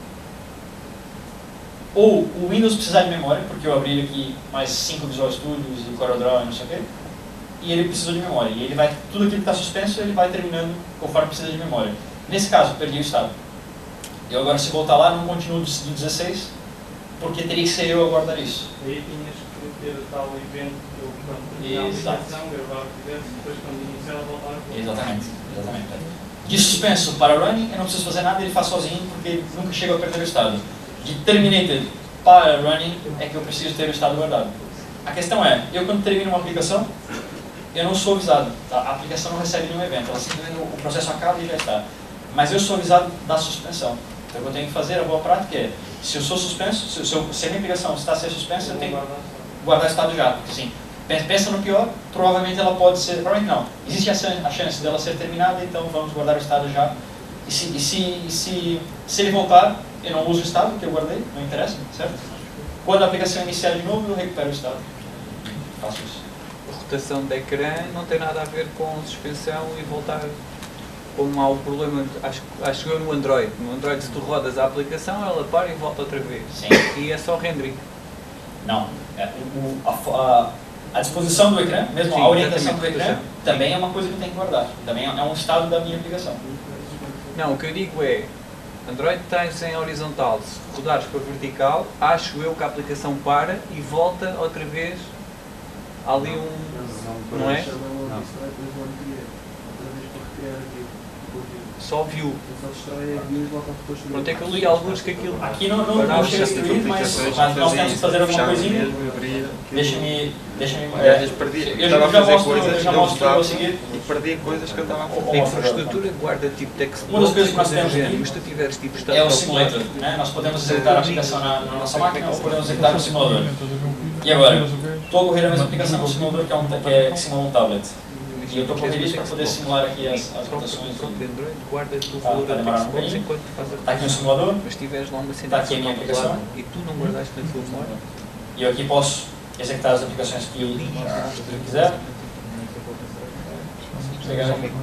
ou o Windows precisar de memória, porque eu abri aqui mais 5 Visual Studios e CorelDRAW e não sei o quê, e ele precisa de memória. E ele vai, tudo aquilo que está suspenso, ele vai terminando conforme precisa de memória. Nesse caso, perdi o estado. Eu agora, se voltar lá, não continuo do 16, porque teria que ser eu a guardar isso. Aí tinhas que ter tal evento que eu, quando terminar a aplicação, gravar o que tivesse, depois quando iniciar, voltar a... Exatamente. De suspenso para running, eu não preciso fazer nada, ele faz sozinho, porque ele nunca chega a perder o estado. De terminated para running, é que eu preciso ter o estado guardado. A questão é, eu quando termino uma aplicação, eu não sou avisado. A aplicação não recebe nenhum evento, ela simplesmente, o processo acaba e já está. Mas eu sou avisado da suspensão. Então o que eu tenho que fazer, a boa prática é, se eu sou suspenso, se a minha aplicação está a ser suspensa, eu tenho que guardar o estado já. Porque assim, pensa no pior, provavelmente ela pode ser, provavelmente não, existe a chance dela ser terminada, então vamos guardar o estado já. E se ele voltar, eu não uso o estado que eu guardei, não interessa, certo? Quando a aplicação iniciar de novo, eu recupero o estado. Faço isso. A rotação de ecrã não tem nada a ver com suspensão e voltar. Como há o problema, acho que eu no Android. No Android, se tu rodas a aplicação, ela para e volta outra vez. Sim. E é só rendering. Não. A disposição do ecrã, mesmo Sim, a orientação do exatamente. ecrã, também é uma coisa que eu tenho que guardar. Também é um estado da minha aplicação. Não, o que eu digo é, Android tens em horizontal, se rodares para vertical, acho eu que a aplicação para e volta outra vez. Há ali não é? Só view. Pronto, é que eu li alguns que aquilo... Aqui não chega a destruir, mas nós temos que fazer alguma coisinha. Deixa-me... Eu já mostro para eu seguir. E perdi coisas que eu estava a fazer. A infraestrutura guarda tipo text Uma das coisas que nós temos aqui, aqui mas se tu tiveres tipo é o simulator. Né? Nós podemos executar a aplicação na nossa máquina ou podemos executar no simulador. E agora, estou a correr a mesma aplicação no simulador que simula um tablet. E eu estou a correr isso para poder simular aqui as rotações. Android guarda o Tá, valor tá da demorando um textbox bocadinho. enquanto faz a Está aqui no simulador. Mas se tiveres lá uma Está aqui a minha aplicação. e tu não guardaste na tua memória, E eu aqui posso executar as aplicações que eu quiser. Desligar aqui.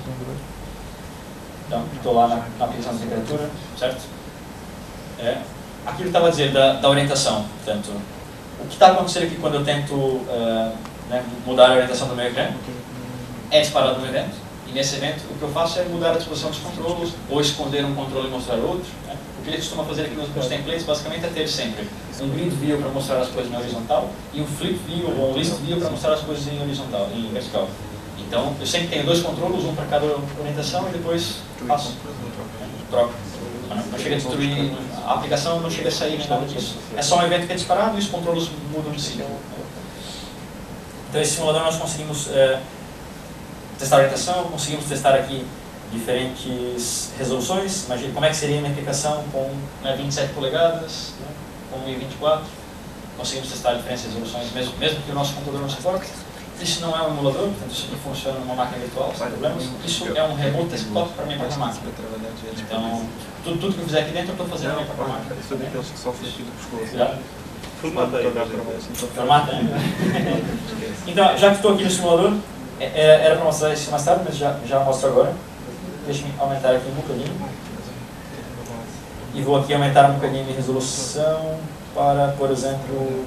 Então, estou lá na aplicação de temperatura, certo? Aquilo que estava a dizer da orientação. Portanto, o que está a acontecer aqui quando eu tento mudar a orientação do meu ecrã é disparado um evento. E nesse evento, o que eu faço é mudar a disposição dos controles ou esconder um controle e mostrar outro. Né? O que ele costuma fazer aqui nos templates, basicamente, é ter sempre um grid view para mostrar as coisas na horizontal e um flip view ou um list view para mostrar as coisas em horizontal, em vertical. Então, eu sempre tenho dois controles, um para cada orientação e depois faço, troco. Não chega a destruir, a aplicação não chega a sair nem nada disso. É só um evento que é disparado e os controles mudam de si. Então, esse simulador nós conseguimos testar a orientação, conseguimos testar aqui diferentes resoluções. Imagina como é que seria uma aplicação com 27 polegadas, né, com 1024. Conseguimos testar diferentes resoluções, mesmo que o nosso computador não suporte. Isso não é um emulador, portanto isso aqui funciona numa máquina virtual, sem problemas. Isso é um remote desktop para a minha própria máquina. Então, tudo que eu fizer aqui dentro eu estou fazendo na minha própria máquina. Eu sou daqueles que sofrem aqui do pescoço. Já? Formata aí. Então, já que estou aqui no simulador, era para mostrar isso mais tarde, mas já mostro agora. Deixa-me aumentar aqui um bocadinho. E vou aqui aumentar um bocadinho de resolução. para, por exemplo,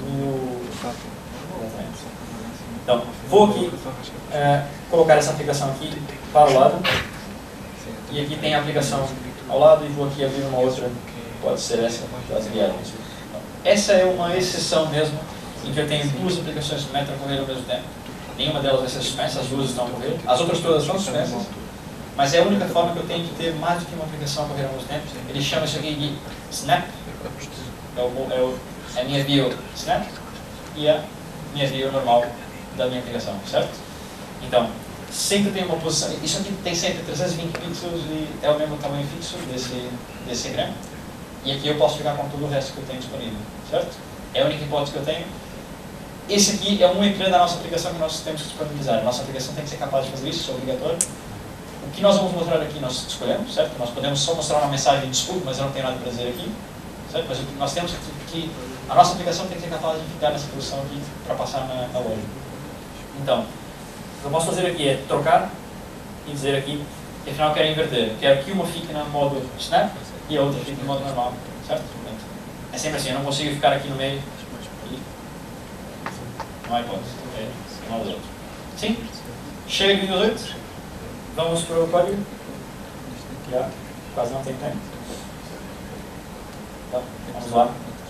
então, vou aqui colocar essa aplicação aqui para o lado, e aqui tem a aplicação ao lado, e vou aqui abrir uma outra, pode ser essa, das viagens. Essa é uma exceção mesmo, em que eu tenho duas aplicações de Metro a correr ao mesmo tempo. Nenhuma delas vai ser suspensa, as duas estão a correr, as outras todas estão suspensas, mas é a única forma que eu tenho de ter mais do que uma aplicação a correr ao mesmo tempo. Ele chama isso aqui de Snap, é a minha view Snap e a minha view normal da minha aplicação, certo? Então, sempre tem uma posição, isso aqui tem sempre 320 pixels e é o mesmo tamanho fixo desse ecrã. E aqui eu posso jogar com todo o resto que eu tenho disponível, certo? É a única hipótese que eu tenho. Esse aqui é um ecrã da nossa aplicação que nós temos que disponibilizar. A nossa aplicação tem que ser capaz de fazer isso, isso é obrigatório. O que nós vamos mostrar aqui, nós escolhemos, certo? Nós podemos só mostrar uma mensagem de desculpa, mas eu não tenho nada para dizer aqui, certo? Mas nós temos que a nossa aplicação tem que ser capaz de ficar nessa posição aqui para passar na loja. Então, o que eu posso fazer aqui é trocar e dizer aqui que afinal eu quero inverter. Eu quero que uma fique no modo Snap e a outra fique no modo normal, certo? É sempre assim, eu não consigo ficar aqui no meio e não há hipótese, é um ou outro. Sim? Chega aqui nos 8, vamos para o código. Já, quase não tem tempo. Então, vamos lá.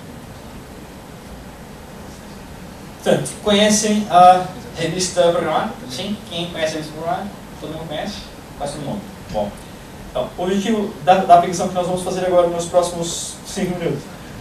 Portanto, conhecem a revista Programar? Sim? Quem conhece a revista Programar? Todo mundo conhece? Quase todo mundo. Bom. Então, o objetivo da aplicação que nós vamos fazer agora nos próximos 5 minutos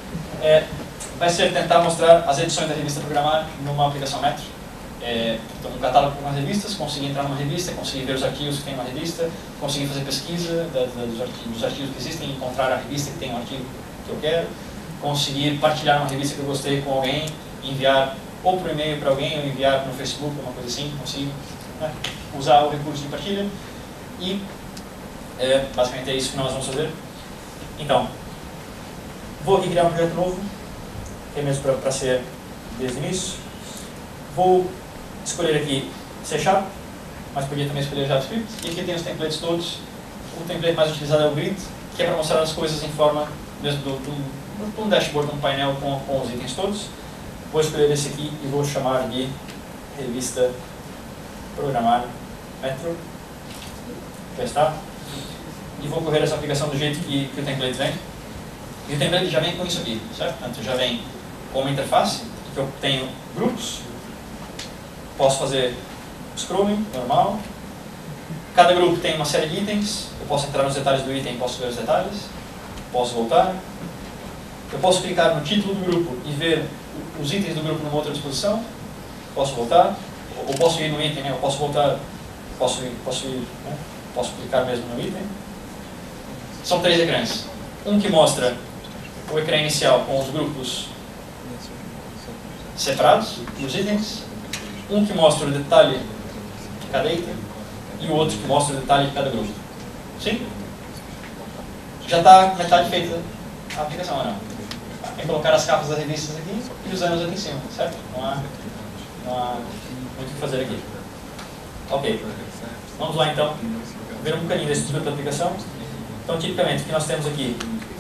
vai ser tentar mostrar as edições da revista Programar numa aplicação Metro. Então, um catálogo com as revistas, conseguir entrar numa revista, conseguir ver os arquivos que tem uma revista, conseguir fazer pesquisa dos arquivos que existem, encontrar a revista que tem um arquivo que eu quero, conseguir partilhar uma revista que eu gostei com alguém, enviar ou por e-mail para alguém, ou enviar no Facebook, uma coisa assim, consigo usar o recurso de partilha. E basicamente é isso que nós vamos fazer. Então, vou aqui criar um projeto novo, que é mesmo para ser desde o início. Vou escolher aqui C#, mas podia também escolher JavaScript. E aqui tem os templates todos. O template mais utilizado é o Grid, que é para mostrar as coisas em forma mesmo de um dashboard, um painel com os itens todos. Vou escolher esse aqui e vou chamar de revista Programar Metro. Já está. E vou correr essa aplicação do jeito que o template vem. E o template já vem com isso aqui, certo? Portanto, já vem com uma interface, que eu tenho grupos. Posso fazer scrolling, normal. Cada grupo tem uma série de itens. Eu posso entrar nos detalhes do item e posso ver os detalhes. Posso voltar. Eu posso clicar no título do grupo e ver os itens do grupo numa outra disposição. Posso voltar. Ou posso ir no item, né? Eu posso voltar. Posso clicar mesmo no item. São 3 ecrãs. Um que mostra o ecrã inicial com os grupos separados e os itens. Um que mostra o detalhe de cada item e o outro que mostra o detalhe de cada grupo. Sim? Já está metade feita a aplicação, ou não? É colocar as capas das revistas aqui e os anos aqui em cima, certo? Não há muito o que fazer aqui. Ok. Vamos lá então ver um bocadinho da estrutura da aplicação. Então, tipicamente, o que nós temos aqui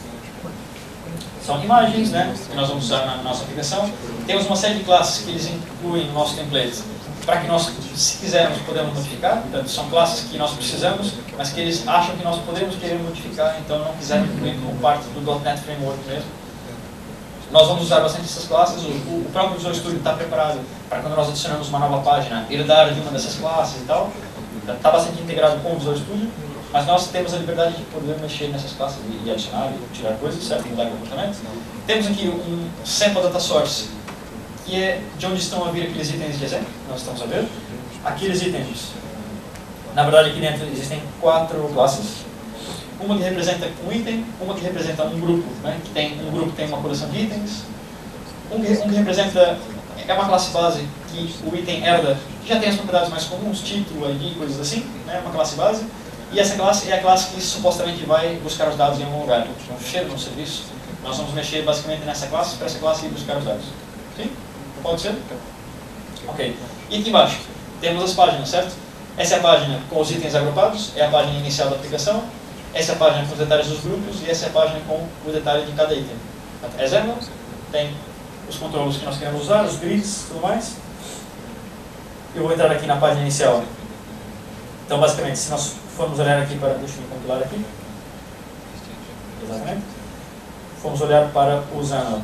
são imagens, né, que nós vamos usar na nossa aplicação. Temos uma série de classes que eles incluem no nosso template para que nós, se quisermos, podemos modificar. Portanto, são classes que nós precisamos, mas que eles acham que nós podemos querer modificar, então não quiserem incluir como parte do .NET Framework mesmo. Nós vamos usar bastante essas classes. O próprio Visual Studio está preparado para quando nós adicionamos uma nova página, herdar de uma dessas classes e tal. Está bastante integrado com o Visual Studio. Mas nós temos a liberdade de poder mexer nessas classes e adicionar e tirar coisas, certo? Mudar o comportamento. Temos aqui um sample data source, que é de onde estão a vir aqueles itens de exemplo, nós estamos a ver. Aqueles itens, na verdade aqui dentro existem 4 classes. Uma que representa um item, uma que representa um grupo, né? Que tem, um grupo tem uma coleção de itens. Um que representa, é uma classe base que o item herda, que já tem as propriedades mais comuns, título, ID, coisas assim, né? Uma classe base. E essa classe é a classe que supostamente vai buscar os dados em algum lugar. Então, cheiro no serviço, nós vamos mexer basicamente nessa classe, para essa classe ir buscar os dados. Sim? Pode ser? Ok. E aqui embaixo, temos as páginas, certo? Essa é a página com os itens agrupados, é a página inicial da aplicação. Essa é a página com os detalhes dos grupos e essa é a página com o detalhe de cada item. Portanto, exemplo, tem os controles que nós queremos usar, os grids e tudo mais. Eu vou entrar aqui na página inicial. Então, basicamente, se nós formos olhar aqui para... Deixa eu compilar aqui. Exatamente. Vamos olhar para o XAML.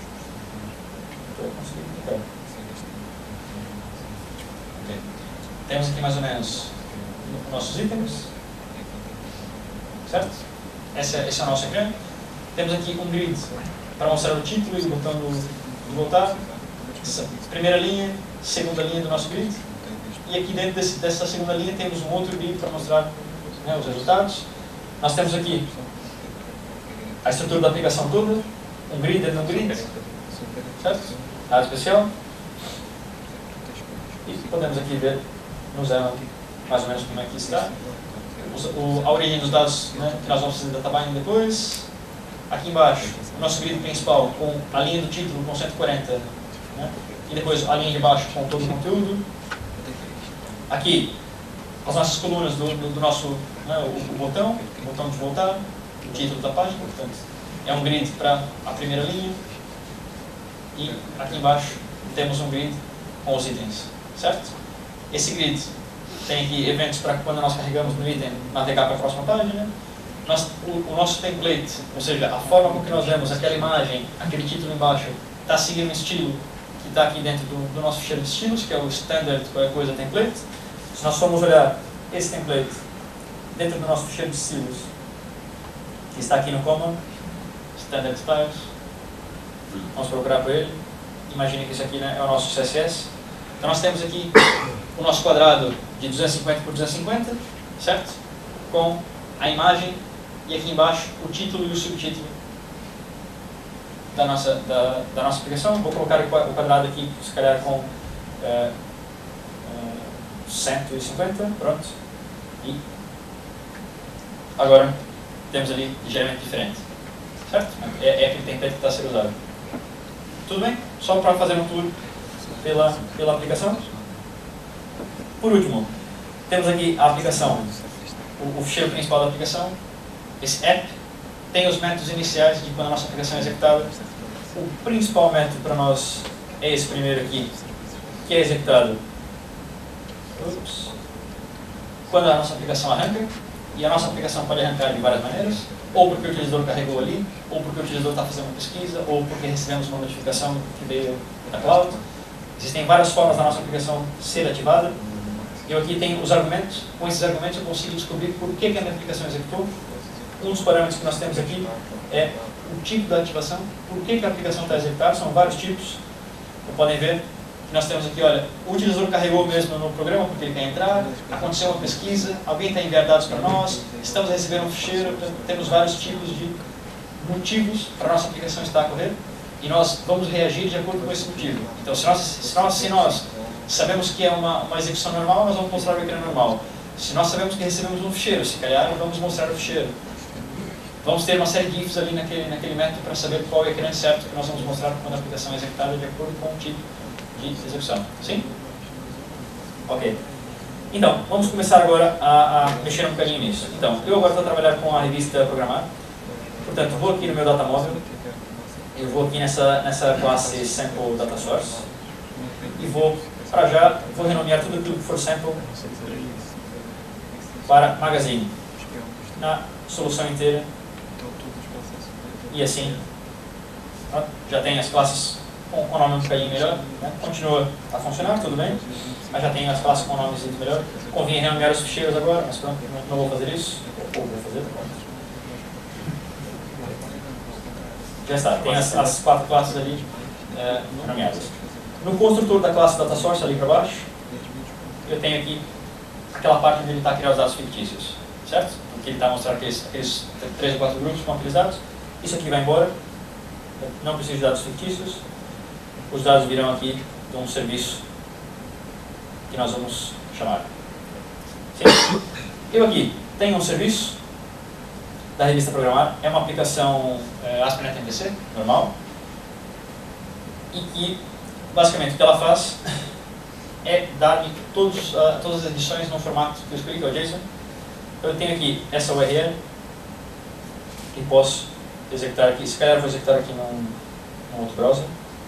Okay. Temos aqui mais ou menos nossos itens. Certo? Esse é o nosso ecrã. Temos aqui um grid para mostrar o título e o botão de voltar. Primeira linha, segunda linha do nosso grid. E aqui dentro dessa segunda linha temos um outro grid para mostrar, né, os resultados. Nós temos aqui a estrutura da aplicação toda, um grid dentro de um grid, certo? Área especial. E podemos aqui ver no XAML mais ou menos como é que está. A origem dos dados, né, que nós vamos fazer data binding depois. Aqui embaixo, o nosso grid principal com a linha do título com 140, né, e depois a linha de baixo com todo o conteúdo. Aqui, as nossas colunas do nosso, né, o botão de voltar, o título da página, portanto, é um grid para a primeira linha. E aqui embaixo temos um grid com os itens, certo? Esse grid tem aqui eventos para quando nós carregamos no item, navegar para a próxima página. O nosso template, ou seja, a forma com que nós vemos aquela imagem, aquele título embaixo, está seguindo um estilo que está aqui dentro do nosso ficheiro de estilos, que é o standard qualquer coisa template. Se nós formos olhar esse template dentro do nosso ficheiro de estilos, que está aqui no common, standard styles, vamos procurar por ele. Imagine que isso aqui, né, é o nosso CSS. Então nós temos aqui o nosso quadrado de 250 por 250, certo? Com a imagem e aqui embaixo o título e o subtítulo da nossa aplicação. Vou colocar o quadrado aqui, se calhar com 150, pronto. E agora temos ali ligeiramente diferente, certo? É aquele template que está a ser usado. Tudo bem? Só para fazer um tour pela aplicação. Por último, temos aqui a aplicação, o ficheiro principal da aplicação, esse app, tem os métodos iniciais de quando a nossa aplicação é executada. O principal método para nós é esse primeiro aqui, que é executado quando a nossa aplicação arranca, e a nossa aplicação pode arrancar de várias maneiras, ou porque o utilizador carregou ali, ou porque o utilizador está fazendo uma pesquisa, ou porque recebemos uma notificação que veio da cloud. Existem várias formas da nossa aplicação ser ativada. Eu aqui tenho os argumentos. Com esses argumentos eu consigo descobrir por que a minha aplicação executou. Um dos parâmetros que nós temos aqui é o tipo da ativação. Por que a aplicação está executando? São vários tipos. Como podem ver, nós temos aqui, olha, o utilizador carregou mesmo no programa porque ele quer entrar, aconteceu uma pesquisa, alguém está enviando dados para nós, estamos recebendo um ficheiro, temos vários tipos de motivos para a nossa aplicação estar a correr e nós vamos reagir de acordo com esse motivo. Então, se nós sabemos que é uma execução normal, nós vamos mostrar o ecrã normal. Se nós sabemos que recebemos um ficheiro, se calhar vamos mostrar o ficheiro. Vamos ter uma série de ifs ali naquele método para saber qual é o ecrã certo que nós vamos mostrar quando a aplicação é executada de acordo com o tipo de execução. Sim? Ok. Então, vamos começar agora a mexer um bocadinho nisso. Então, eu agora estou a trabalhar com a revista Programar. Portanto, vou aqui no meu data model. Eu vou aqui nessa classe Sample Data Source. E vou renomear tudo aquilo que for sample para Magazine. Na solução inteira. E assim, já tem as classes com o nome um bocadinho melhor, né? Continua a funcionar, tudo bem, mas já tem as classes com nomes melhor. Convinha renomear os ficheiros agora, mas pronto, não vou fazer isso. Ou vou fazer, pronto. Já está, tem as 4 classes ali renomeadas. No construtor da classe Data Source, ali para baixo, eu tenho aqui aquela parte onde ele está a criar os dados fictícios, certo? Porque ele está a mostrar aqueles 3 ou 4 grupos com aqueles dados. Isso aqui vai embora, não preciso de dados fictícios. Os dados virão aqui de um serviço que nós vamos chamar. Sim. Eu aqui tenho um serviço da revista Programar, é uma aplicação ASP.NET MVC, normal, e que basicamente o que ela faz é dar-me todas as edições no formato que eu escolhi, que é o JSON. Eu tenho aqui essa URL e posso executar aqui, se calhar vou executar aqui num um outro browser.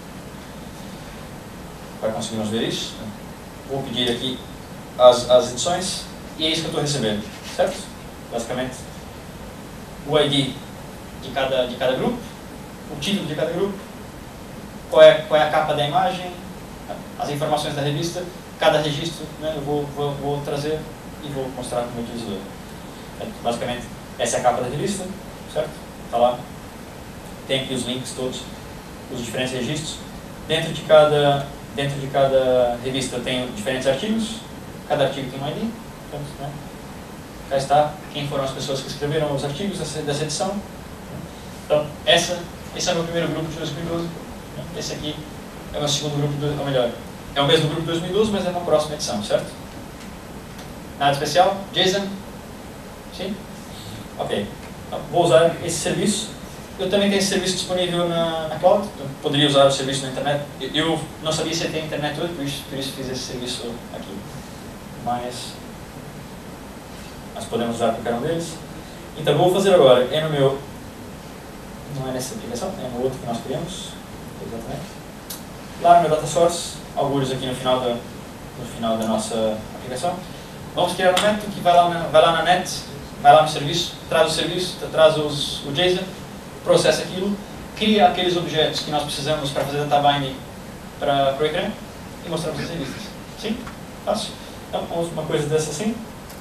Para conseguirmos ver isso. Vou pedir aqui as edições e é isso que eu estou recebendo, certo? Basicamente, o ID de cada grupo, o título de cada grupo, qual é a capa da imagem, as informações da revista, cada registro, né, eu vou trazer e vou mostrar como utilizador. Basicamente, essa é a capa da revista, certo? Está lá. Tem aqui os links todos, os diferentes registros. Dentro de cada revista eu tenho diferentes artigos, cada artigo tem um ID. Portanto, né, cá está quem foram as pessoas que escreveram os artigos dessa edição. Então, esse é o meu primeiro grupo de 2012. Esse aqui é o meu segundo grupo, ou melhor, é o mesmo grupo de 2012, mas é uma próxima edição, certo? Nada especial? JSON? Sim? Ok. Então, vou usar esse serviço. Eu também tenho esse serviço disponível na cloud, então poderia usar o serviço na internet. Eu não sabia se tem internet hoje, por isso fiz esse serviço aqui. Mas podemos usar qualquer um deles. Então, o que eu vou fazer agora é no meu... Não é nessa aplicação, é no outro que nós criamos. Exatamente. Lá no meu data source, alguns aqui no final da nossa aplicação. Vamos criar um método que vai lá na net, vai lá no serviço, traz o serviço, traz o JSON, processa aquilo, cria aqueles objetos que nós precisamos para fazer data binding para o ecrã e mostramos as revistas. Sim? Fácil? Então, vamos uma coisa dessa assim.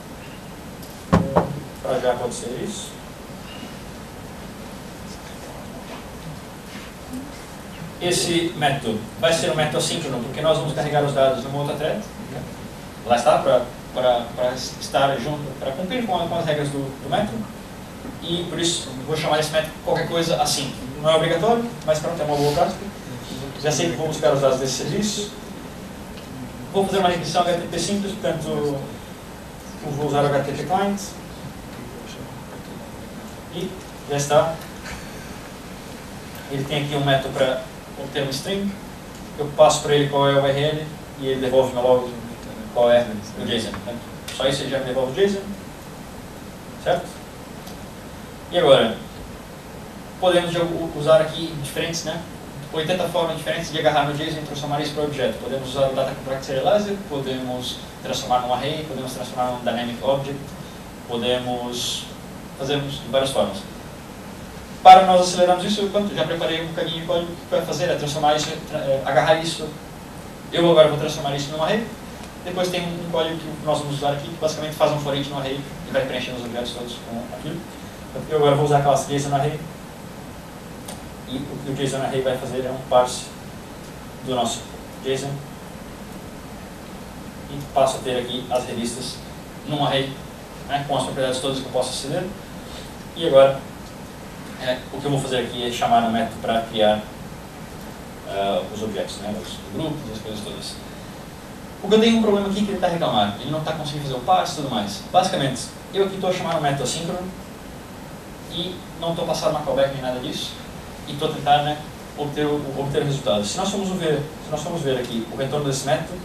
Para já pode ser isso. Esse método vai ser um método assíncrono, porque nós vamos carregar os dados numa outra thread. Lá está, para estar junto, para cumprir com as regras do método. E por isso vou chamar esse método qualquer coisa assim. Não é obrigatório, mas pronto, é uma boa prática. Já sei que vou buscar os dados desse serviço. Vou fazer uma requisição HTTP simples, portanto eu vou usar o HTTP client. E já está. Ele tem aqui um método para obter um string. Eu passo para ele qual é o URL e ele devolve-me logo qual é o JSON. Portanto, só isso ele já me devolve o JSON. Certo? E agora, podemos usar aqui diferentes, né? 80 formas diferentes de agarrar no JSON e transformar isso para objeto. Podemos usar o Data Contract Serializer, podemos transformar num array, podemos transformar num Dynamic Object, podemos fazer de várias formas. Para nós acelerarmos isso, eu já preparei um bocadinho de código que vai fazer, é transformar isso, agarrar isso. Eu agora vou transformar isso num array. Depois tem um código que nós vamos usar aqui, que basicamente faz um for each no array e vai preenchendo os objetos todos com aquilo. Eu agora vou usar a classe JSON array. E o que o JSON array vai fazer é um parse do nosso JSON. E passo a ter aqui as revistas num array, né, com as propriedades todas que eu posso aceder. E agora, o que eu vou fazer aqui é chamar um método para criar os objetos, né, os grupos, as coisas todas. Porque eu tenho um problema aqui que ele está a reclamar. Ele não está conseguindo fazer o parse e tudo mais. Basicamente, eu aqui estou a chamar um método assíncrono e não estou passando uma callback nem nada disso. E estou a tentar, né, obter o resultado. Se nós formos ver aqui o retorno desse método,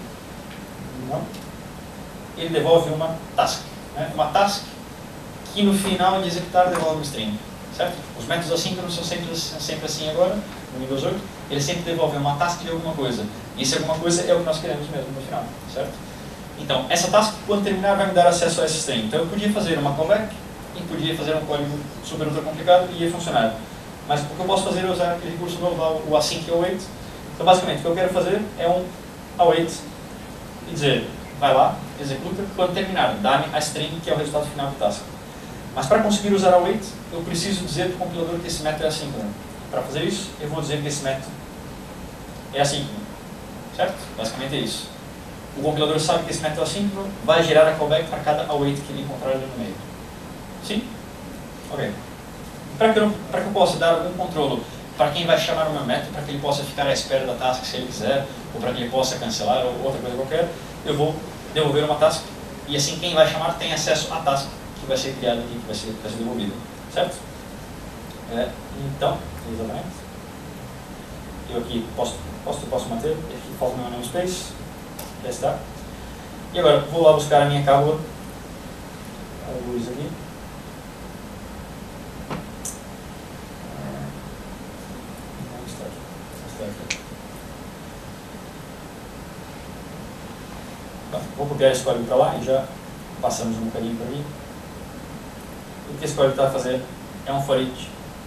ele devolve uma task. Né, uma task que no final de executar devolve um string. Certo? Os métodos assíncronos são sempre assim agora, no Windows 8. Eles sempre devolvem uma task de alguma coisa. E se alguma coisa é o que nós queremos mesmo no final. Certo? Então, essa task, quando terminar, vai me dar acesso a esse string. Então eu podia fazer uma callback e podia fazer um código super ultra complicado e ia funcionar. Mas o que eu posso fazer é usar aquele recurso novo, o async await. Então basicamente o que eu quero fazer é um await e dizer, vai lá, executa, quando terminar, dá-me a string que é o resultado final do task. Mas para conseguir usar await, eu preciso dizer para o compilador que esse método é assíncrono. Para fazer isso, eu vou dizer que esse método é assíncrono. Certo? Basicamente é isso. O compilador sabe que esse método é assíncrono, vai gerar a callback para cada await que ele encontrar ali no meio. Sim? Ok. Para que eu possa dar algum controle para quem vai chamar o meu método, para que ele possa ficar à espera da task se ele quiser, ou para que ele possa cancelar, ou outra coisa qualquer, eu vou devolver uma task, e assim quem vai chamar tem acesso à task que vai ser criada aqui, que vai ser devolvida. Certo? Então, exatamente. Eu aqui posso manter, aqui falta o meu namespace, já está. E agora, vou lá buscar a minha cábula, a luz aqui. copiar esse código para lá e já passamos um bocadinho por ali. O que esse código está a fazer é um for each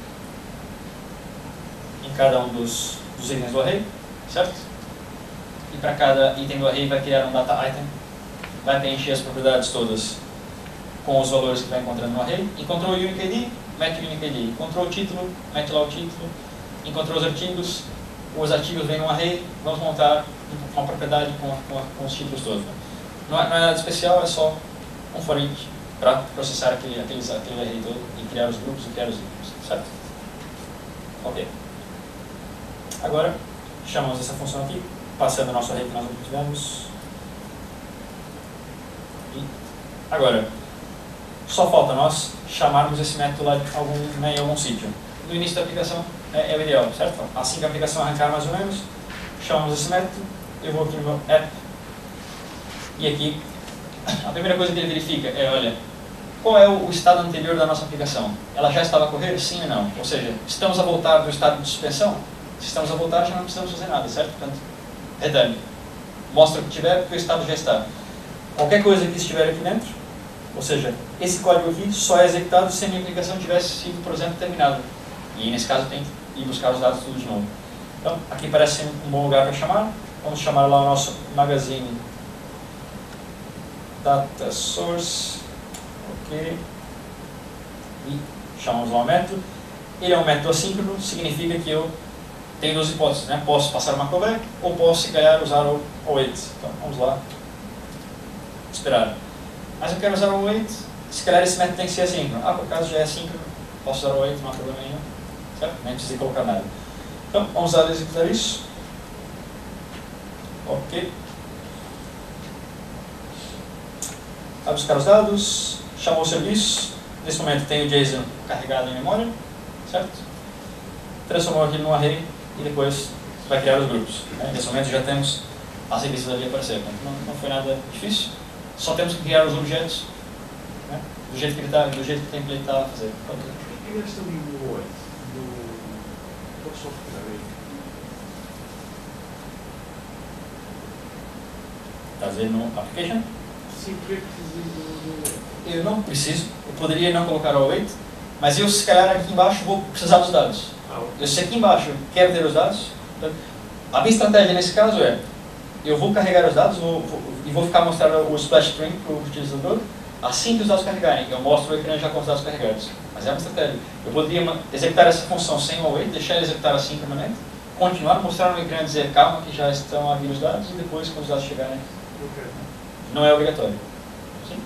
em cada um dos itens do array, certo? E para cada item do array vai criar um data item, vai preencher as propriedades todas com os valores que vai encontrando no array. Encontrou o unique ID, mete o unique ID. Encontrou o título, mete lá o título. Encontrou os artigos vêm no array, vamos montar uma propriedade com os títulos todos. Não é nada especial, é só um for each para processar aquele array todo e criar os grupos e criar os itens, certo? Ok. Agora, chamamos essa função aqui, passando o nosso array que nós obtivemos. E agora, só falta nós chamarmos esse método lá em algum sítio. No início da aplicação é o ideal, certo? Assim que a aplicação arrancar mais ou menos, chamamos esse método, eu vou aqui no meu app, e aqui a primeira coisa que ele verifica é, olha, qual é o estado anterior da nossa aplicação? Ela já estava a correr? Sim ou não? Ou seja, estamos a voltar do estado de suspensão? Se estamos a voltar, já não precisamos fazer nada, certo? Portanto, return. Mostra o que tiver, porque o estado já está. Qualquer coisa que estiver aqui dentro, ou seja, esse código aqui só é executado se a minha aplicação tivesse sido, por exemplo, terminada. E nesse caso tem que ir buscar os dados tudo de novo. Então, aqui parece ser um bom lugar para chamar. Vamos chamar lá o nosso magazine data source. Ok. E chamamos lá o método. Ele é um método assíncrono, significa que eu tenho duas hipóteses, né? Posso passar uma callback ou posso, se calhar, usar o await. Então, vamos lá. Esperar. Mas eu quero usar o await, se calhar esse método tem que ser assíncrono. Por acaso já é assíncrono, posso usar o await, não há problema nenhum. Certo? Nem precisa colocar nada. Então, vamos lá executar isso. Ok. Vai buscar os dados, chamou o serviço. Nesse momento tem o JSON carregado em memória, certo? Transformou aquilo num array e depois vai criar os grupos. Né? Nesse momento já temos as revistas ali aparecendo. Não foi nada difícil. Só temos que criar os objetos, né? do jeito que o template está a fazer. Okay. E esta ali do await, pode só repetir aí? Está a ver no application? Sim, porque é que preciso do Eu não preciso, eu poderia não colocar o await, mas eu, se calhar, aqui embaixo vou precisar dos dados. Eu, se aqui embaixo quero ter os dados, a minha estratégia nesse caso é, eu vou carregar os dados e vou ficar mostrando o splash screen para o utilizador. Assim que os dados carregarem, eu mostro o ecrã já com os dados carregados. Mas é uma estratégia. Eu poderia executar essa função sem o await, deixar ele executar assim permanente, continuar, mostrar no ecrã e dizer calma que já estão aqui os dados e depois, quando os dados chegarem, não é obrigatório. Sim?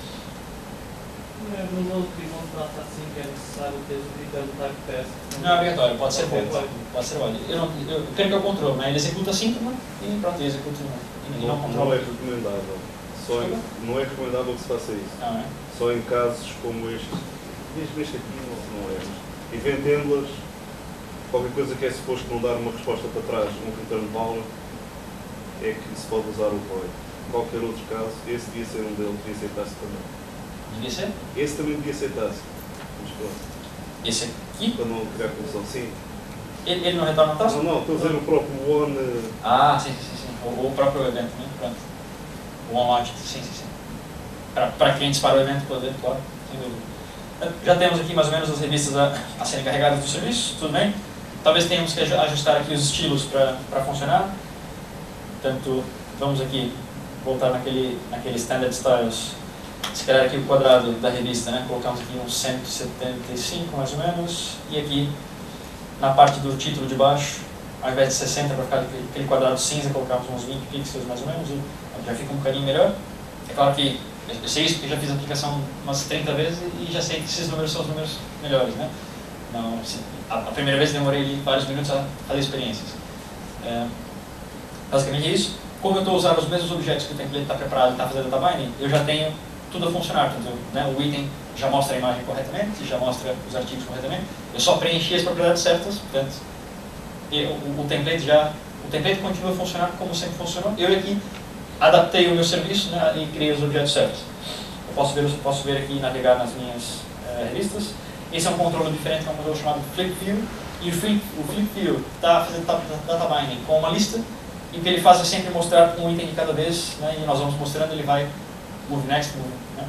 No novo que não trata assim que é necessário ter o critério do type test. Não é obrigatório, pode ser void. Pode ser void. Eu creio que é o controle, né? Ele executa síncrono e pronto, ele executa e não controla. Não é recomendável. Não é recomendável que se faça isso. Não é? Só em casos como este. Mesmo este aqui não é. Event handlers, qualquer coisa que é suposto não dar uma resposta para trás, um return value, é que se pode usar o void. Qualquer outro caso, esse devia ser um deles, devia ser task também. Devia ser? Esse também devia ser task. Mas pronto. Esse aqui? Para não criar confusão, sim. Ele não retorna task? Não, estou a dizer o próprio one. Sim. O próprio evento, né? Pronto. O OnLaunch, sim. Para clientes para o evento, poder, claro, sem dúvida. Já temos aqui mais ou menos as revistas a serem carregadas do serviço, tudo bem? Talvez tenhamos que ajustar aqui os estilos para funcionar. Portanto, vamos aqui voltar naquele Standard Styles. Se calhar aqui o quadrado da revista, né? Colocamos aqui uns 175 mais ou menos. E aqui, na parte do título de baixo, ao invés de 60 para ficar aquele quadrado cinza, colocamos uns 20 pixels mais ou menos. E já fica um bocadinho melhor. É claro que eu sei isso porque já fiz a aplicação umas 30 vezes e já sei que esses números são os números melhores, né? Não, a primeira vez demorei ali vários minutos a fazer experiências. Basicamente é isso. Como eu estou usando os mesmos objetos que o template está preparado e está fazendo data binding, eu já tenho tudo a funcionar. Portanto, né, o item já mostra a imagem corretamente, já mostra os artigos corretamente. Eu só preenchi as propriedades certas, portanto, o template continua a funcionar como sempre funcionou. Eu aqui adaptei o meu serviço, né, e criei os objetos certos. Eu posso ver aqui e navegar nas minhas revistas. Esse é um controle diferente, é um modelo chamado Flip View. E o Flip View está fazendo data binding com uma lista E o que ele faz é sempre mostrar um item de cada vez, né? E nós vamos mostrando, ele vai move next, move, né?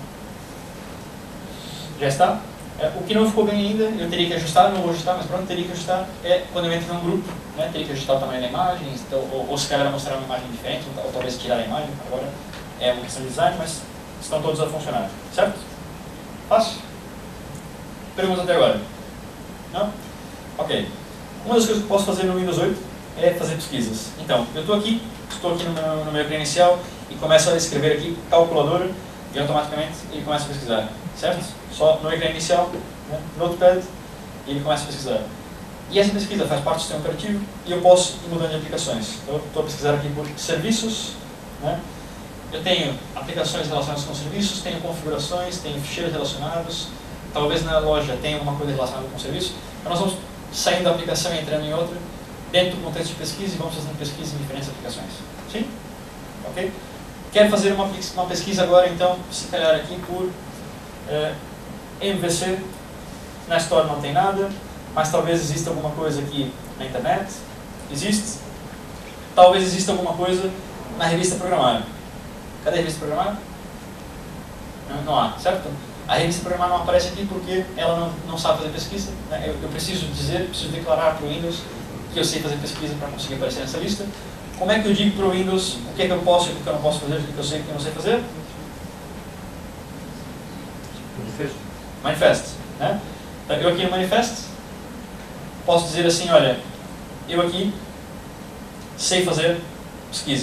Já está? O que não ficou bem ainda, eu teria que ajustar, não vou ajustar, mas pronto, teria que ajustar, é quando eu entro num grupo, né? Teria que ajustar o tamanho da imagem, então, ou se calhar mostrar uma imagem diferente, ou talvez tirar a imagem, agora é uma questão de design, mas estão todos a funcionar, certo? Fácil? Perguntas até agora? Não? Ok. Uma das coisas que eu posso fazer no Windows 8 é fazer pesquisas. Então, eu estou aqui no meu credencial e começo a escrever aqui calculadora e automaticamente ele começa a pesquisar, certo? Só no ecrã inicial, né? Notepad, e ele começa a pesquisar. E essa pesquisa faz parte do sistema operativo e eu posso ir mudando de aplicações. Então, eu estou a pesquisar aqui por serviços, né? Eu tenho aplicações relacionadas com serviços, tenho configurações, tenho ficheiros relacionados, talvez na loja tenha alguma coisa relacionada com serviço. Então nós vamos saindo da aplicação e entrando em outra, dentro do contexto de pesquisa, e vamos fazendo pesquisa em diferentes aplicações. Sim? Ok? Quero fazer uma pesquisa agora, então, se calhar aqui por MVC. Na Store não tem nada, mas talvez exista alguma coisa aqui na internet. Existe. Talvez exista alguma coisa na revista Programar. Cadê a revista Programar? Não há, certo? A revista Programar não aparece aqui porque ela não sabe fazer pesquisa, né? Eu preciso declarar para o Windows que eu sei fazer pesquisa para conseguir aparecer nessa lista. Como é que eu digo para o Windows o que é que eu posso e o que eu não posso fazer, o que eu sei e o que eu não sei fazer? Manifest. Né? Então, eu aqui no Manifest posso dizer assim, olha, eu aqui sei fazer pesquisa.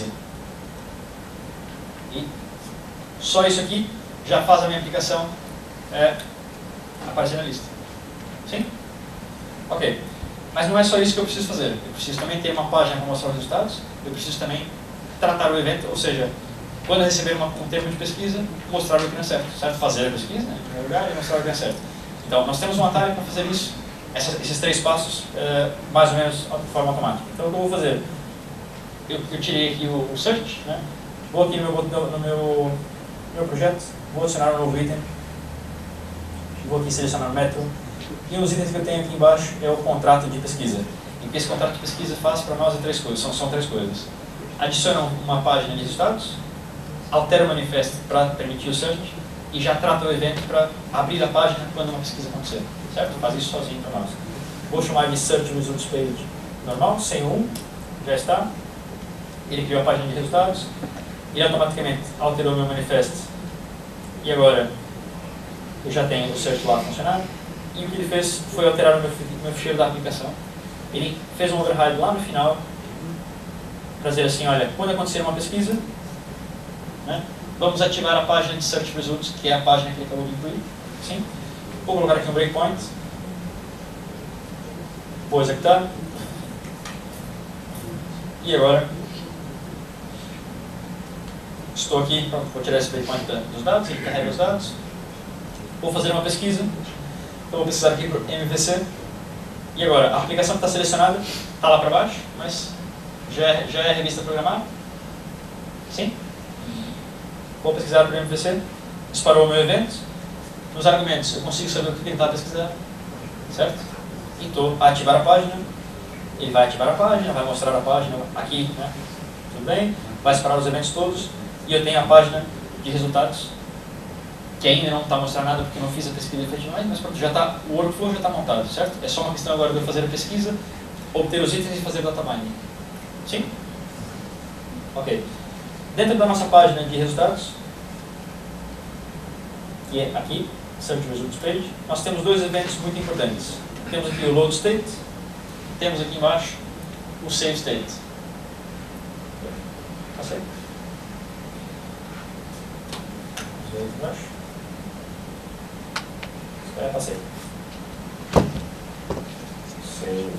E só isso aqui já faz a minha aplicação aparecer na lista. Sim? Ok. Mas não é só isso que eu preciso fazer. Eu preciso também ter uma página para mostrar os resultados. Eu preciso também tratar o evento, ou seja, quando eu receber um termo de pesquisa, mostrar o que não é certo. Fazer a pesquisa, né, em primeiro lugar, e mostrar o que é certo. Então, nós temos um atalho para fazer isso, esses 3 passos, mais ou menos de forma automática. Então, o que eu vou fazer? Eu tirei aqui o search, né? Vou aqui no meu projeto, vou adicionar um novo item, vou aqui selecionar o método, e os itens que eu tenho aqui embaixo é o contrato de pesquisa. E o que esse contrato de pesquisa faz para nós é 3 coisas, são 3 coisas. Adiciona uma página de resultados, altera o manifesto para permitir o search, e já trata o evento para abrir a página quando uma pesquisa acontecer. Certo? Faz isso sozinho para nós. Vou chamar de Search Results Page normal, sem o 1, já está. Ele criou a página de resultados, ele automaticamente alterou o meu manifesto, e agora eu já tenho o search lá funcionando. E o que ele fez foi alterar o meu ficheiro da aplicação. Ele fez um override lá no final, para dizer assim, olha, quando acontecer uma pesquisa, né, vamos ativar a página de Search Results, que é a página que ele acabou de incluir. Sim? Vou colocar aqui um breakpoint. Vou executar. E agora, estou aqui, vou tirar esse breakpoint dos dados, ele carrega os dados. Vou fazer uma pesquisa. Então vou pesquisar aqui por MVC. E agora, a aplicação que está selecionada está lá para baixo, mas já é a revista Programar. Sim? Vou pesquisar por MVC. Disparou o meu evento. Nos argumentos eu consigo saber o que ele está a pesquisar. Certo? E estou a ativar a página. Ele vai ativar a página, vai mostrar a página aqui, né? Tudo bem? Vai separar os eventos todos. E eu tenho a página de resultados, que ainda não está mostrando nada porque eu não fiz a pesquisa efetivamente, mas pronto, já está, o workflow já está montado, certo? É só uma questão agora de eu fazer a pesquisa, obter os itens e fazer o data mining. Sim? Ok. Dentro da nossa página de resultados, que é aqui, Search Results Page, nós temos 2 eventos muito importantes. Temos aqui o Load State, temos aqui embaixo o Save State. Tá certo? Os dois embaixo. Passei. Save.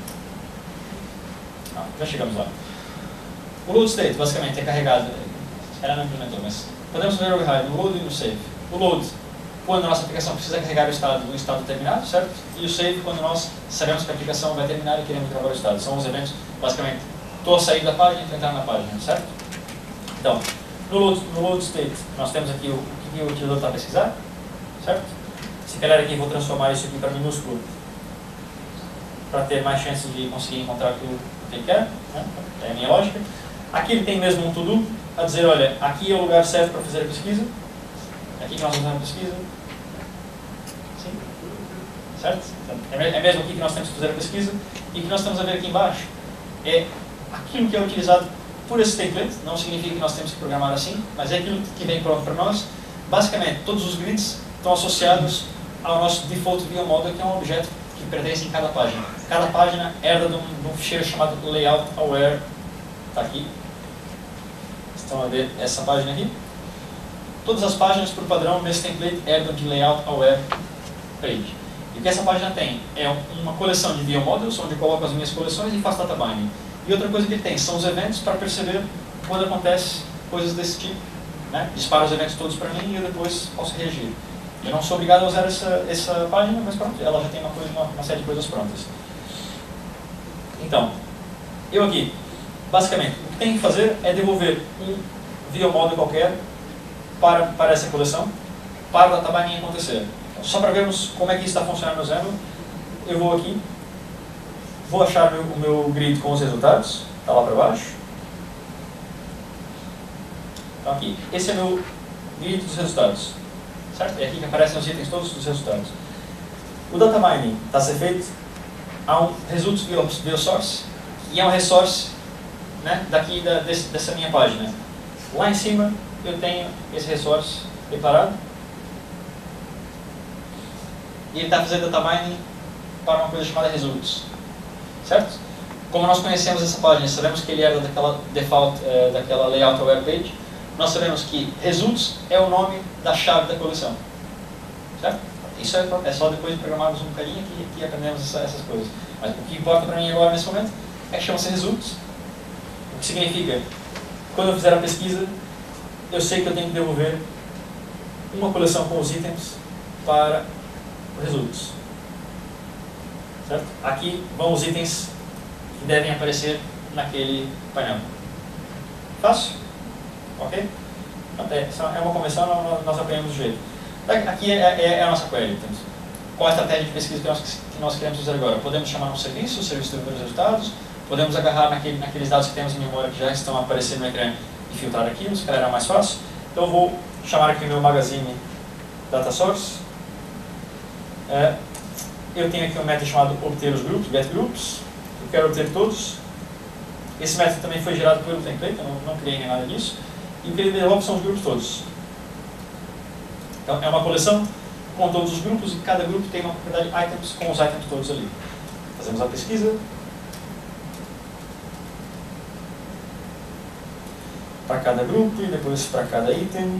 Já chegamos lá. O load state basicamente é carregado. Ela não implementou, mas podemos fazer o override no load e no save. O load, quando a nossa aplicação precisa carregar o estado terminado, certo? E o save, quando nós sabemos que a aplicação vai terminar e queremos gravar o estado. São os eventos, basicamente, estou a sair da página e estou entrando na página, certo? Então, no load state, nós temos aqui o que o utilizador está a pesquisar, certo? Se calhar aqui vou transformar isso aqui para minúsculo para ter mais chances de conseguir encontrar o que ele quer, né? É a minha lógica. Aqui ele tem mesmo um to-do a dizer, olha, aqui é o lugar certo para fazer a pesquisa. Aqui que nós vamos fazer a pesquisa. Sim? Certo? Então, é mesmo aqui que nós temos que fazer a pesquisa. E o que nós estamos a ver aqui embaixo é aquilo que é utilizado por esse template. Não significa que nós temos que programar assim, mas é aquilo que vem pronto para nós. Basicamente, todos os grids estão associados ao nosso default view model, que é um objeto que pertence em cada página. Cada página herda de um ficheiro chamado layout aware. Está aqui. Estão a ver essa página aqui? Todas as páginas, por padrão, nesse template herdam de layout aware page. E o que essa página tem é uma coleção de view models, onde eu coloco as minhas coleções e faço data binding. E outra coisa que ele tem são os eventos para perceber quando acontece coisas desse tipo. Né? Dispara os eventos todos para mim e eu depois posso reagir. Eu não sou obrigado a usar essa página, mas pronto, ela já tem uma série de coisas prontas. Então, eu aqui, basicamente, o que tenho que fazer é devolver um view model qualquer para essa coleção, para o data binding acontecer. Então, só para vermos como é que isso está funcionando no Xamarin, eu vou aqui, vou achar o meu grid com os resultados, está lá para baixo. Então aqui, esse é o meu grid dos resultados, certo? É aqui que aparecem os itens todos dos resultados. O data mining está a ser feito a um results via source e é um resource, né, daqui dessa minha página. Lá em cima eu tenho esse resource declarado e ele está fazendo data mining para uma coisa chamada results, certo? Como nós conhecemos essa página, sabemos que ele era daquela default, daquela layout aware page, nós sabemos que results é o nome da chave da coleção, certo? Isso é só depois de programarmos um bocadinho que aprendemos essas coisas. Mas o que importa para mim agora nesse momento é que chama-se results, o que significa, quando eu fizer a pesquisa, eu sei que eu tenho que devolver uma coleção com os itens para o results, certo? Aqui vão os itens que devem aparecer naquele painel. Fácil? Ok? É uma convenção, nós aprendemos do jeito. Aqui é a nossa query. Então, qual a estratégia de pesquisa que nós queremos usar agora? Podemos chamar um serviço, o serviço de resultados, podemos agarrar naqueles dados que temos em memória que já estão aparecendo no ecrã e filtrar aquilo, se calhar era mais fácil. Então eu vou chamar aqui o meu magazine data source. Eu tenho aqui um método chamado obter os grupos, get groups. Eu quero obter todos. Esse método também foi gerado pelo template, eu não criei nem nada disso. E o que ele devolve são os grupos todos. Então é uma coleção com todos os grupos e cada grupo tem uma propriedade items com os items todos ali. Fazemos a pesquisa. Para cada grupo e depois para cada item.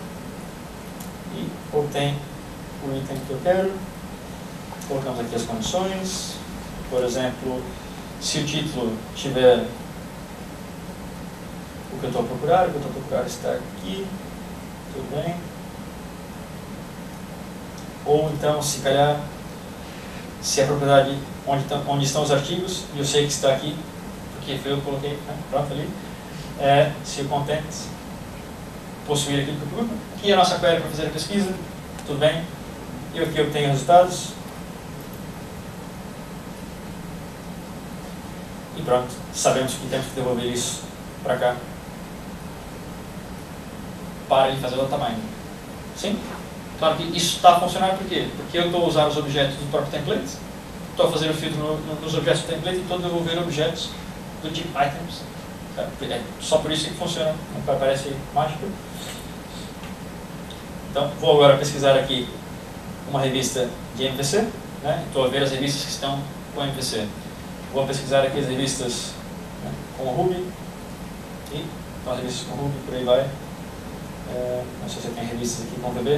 E obtém o item que eu quero. Colocamos aqui as condições. Por exemplo, se o título tiver o que eu estou a procurar, está aqui, tudo bem. Ou então, se calhar, se a propriedade onde estão os artigos, e eu sei que está aqui, porque foi eu que coloquei, né, pronto ali, se o content possuir aquilo que eu procuro. Aqui é a nossa query para fazer a pesquisa, tudo bem. Eu aqui obtenho resultados. E pronto, sabemos que temos que devolver isso para cá para ele fazer o data mining. Sim? Claro que isso está a funcionar por quê? Porque eu estou a usar os objetos do próprio template, estou a fazer o filtro nos objetos do template e estou a devolver objetos do tipo items. É só por isso que funciona, não parece mágico. Então, vou agora pesquisar aqui uma revista de MVC, né? Estou a ver as revistas que estão com MVC. Vou pesquisar aqui as revistas, né, com o Ruby, e então, as revistas com Ruby, por aí vai. Não sei se tem revistas aqui com VB.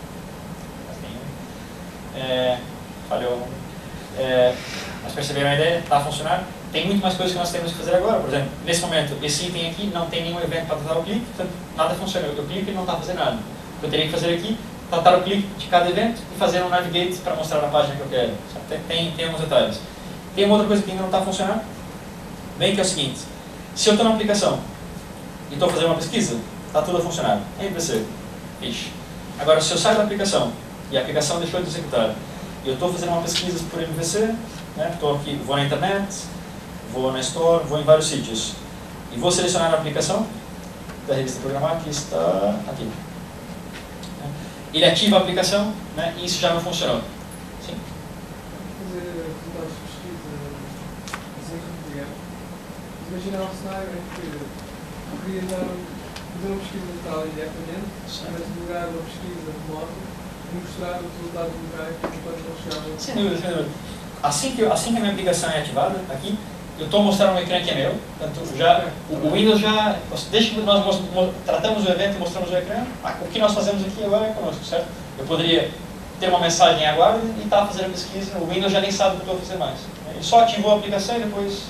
Falhou. Mas perceberam a ideia? Está a funcionar? Tem muito mais coisas que nós temos que fazer agora. Por exemplo, nesse momento, esse item aqui não tem nenhum evento para tratar o clique, portanto, nada funciona. Eu clico e não está a fazer nada. O que eu teria que fazer aqui, tratar o clique de cada evento e fazer um navigate para mostrar a página que eu quero. Tem alguns detalhes. Tem uma outra coisa que ainda não está a funcionar, bem que é o seguinte: se eu estou na aplicação e estou fazendo uma pesquisa, está tudo a funcionar. MVC, fixe. Agora, se eu saio da aplicação e a aplicação deixou de executar, e eu estou fazendo uma pesquisa por MVC, né, estou aqui, vou na internet, vou na Store, vou em vários sítios. e vou selecionar a aplicação da revista programar que está aqui. Ele ativa a aplicação, né, e isso já não funcionou. Sim? Fazer resultados de pesquisa assim como digamos. Imaginar um cenário em que eu queria fazer uma pesquisa local diretamente, mas divulgar uma pesquisa remota e mostrar os resultados locais enquanto não chegavam. Sem dúvida, sem dúvida. Assim que a minha aplicação é ativada, aqui, eu estou mostrando um ecrã que é meu, portanto, o Windows já, desde que nós tratamos o evento e mostramos o ecrã, o que nós fazemos aqui agora é conosco, certo? Eu poderia ter uma mensagem em aguardo e estar fazendo a pesquisa, o Windows já nem sabe o que eu estou fazendo mais. Ele só ativou a aplicação e depois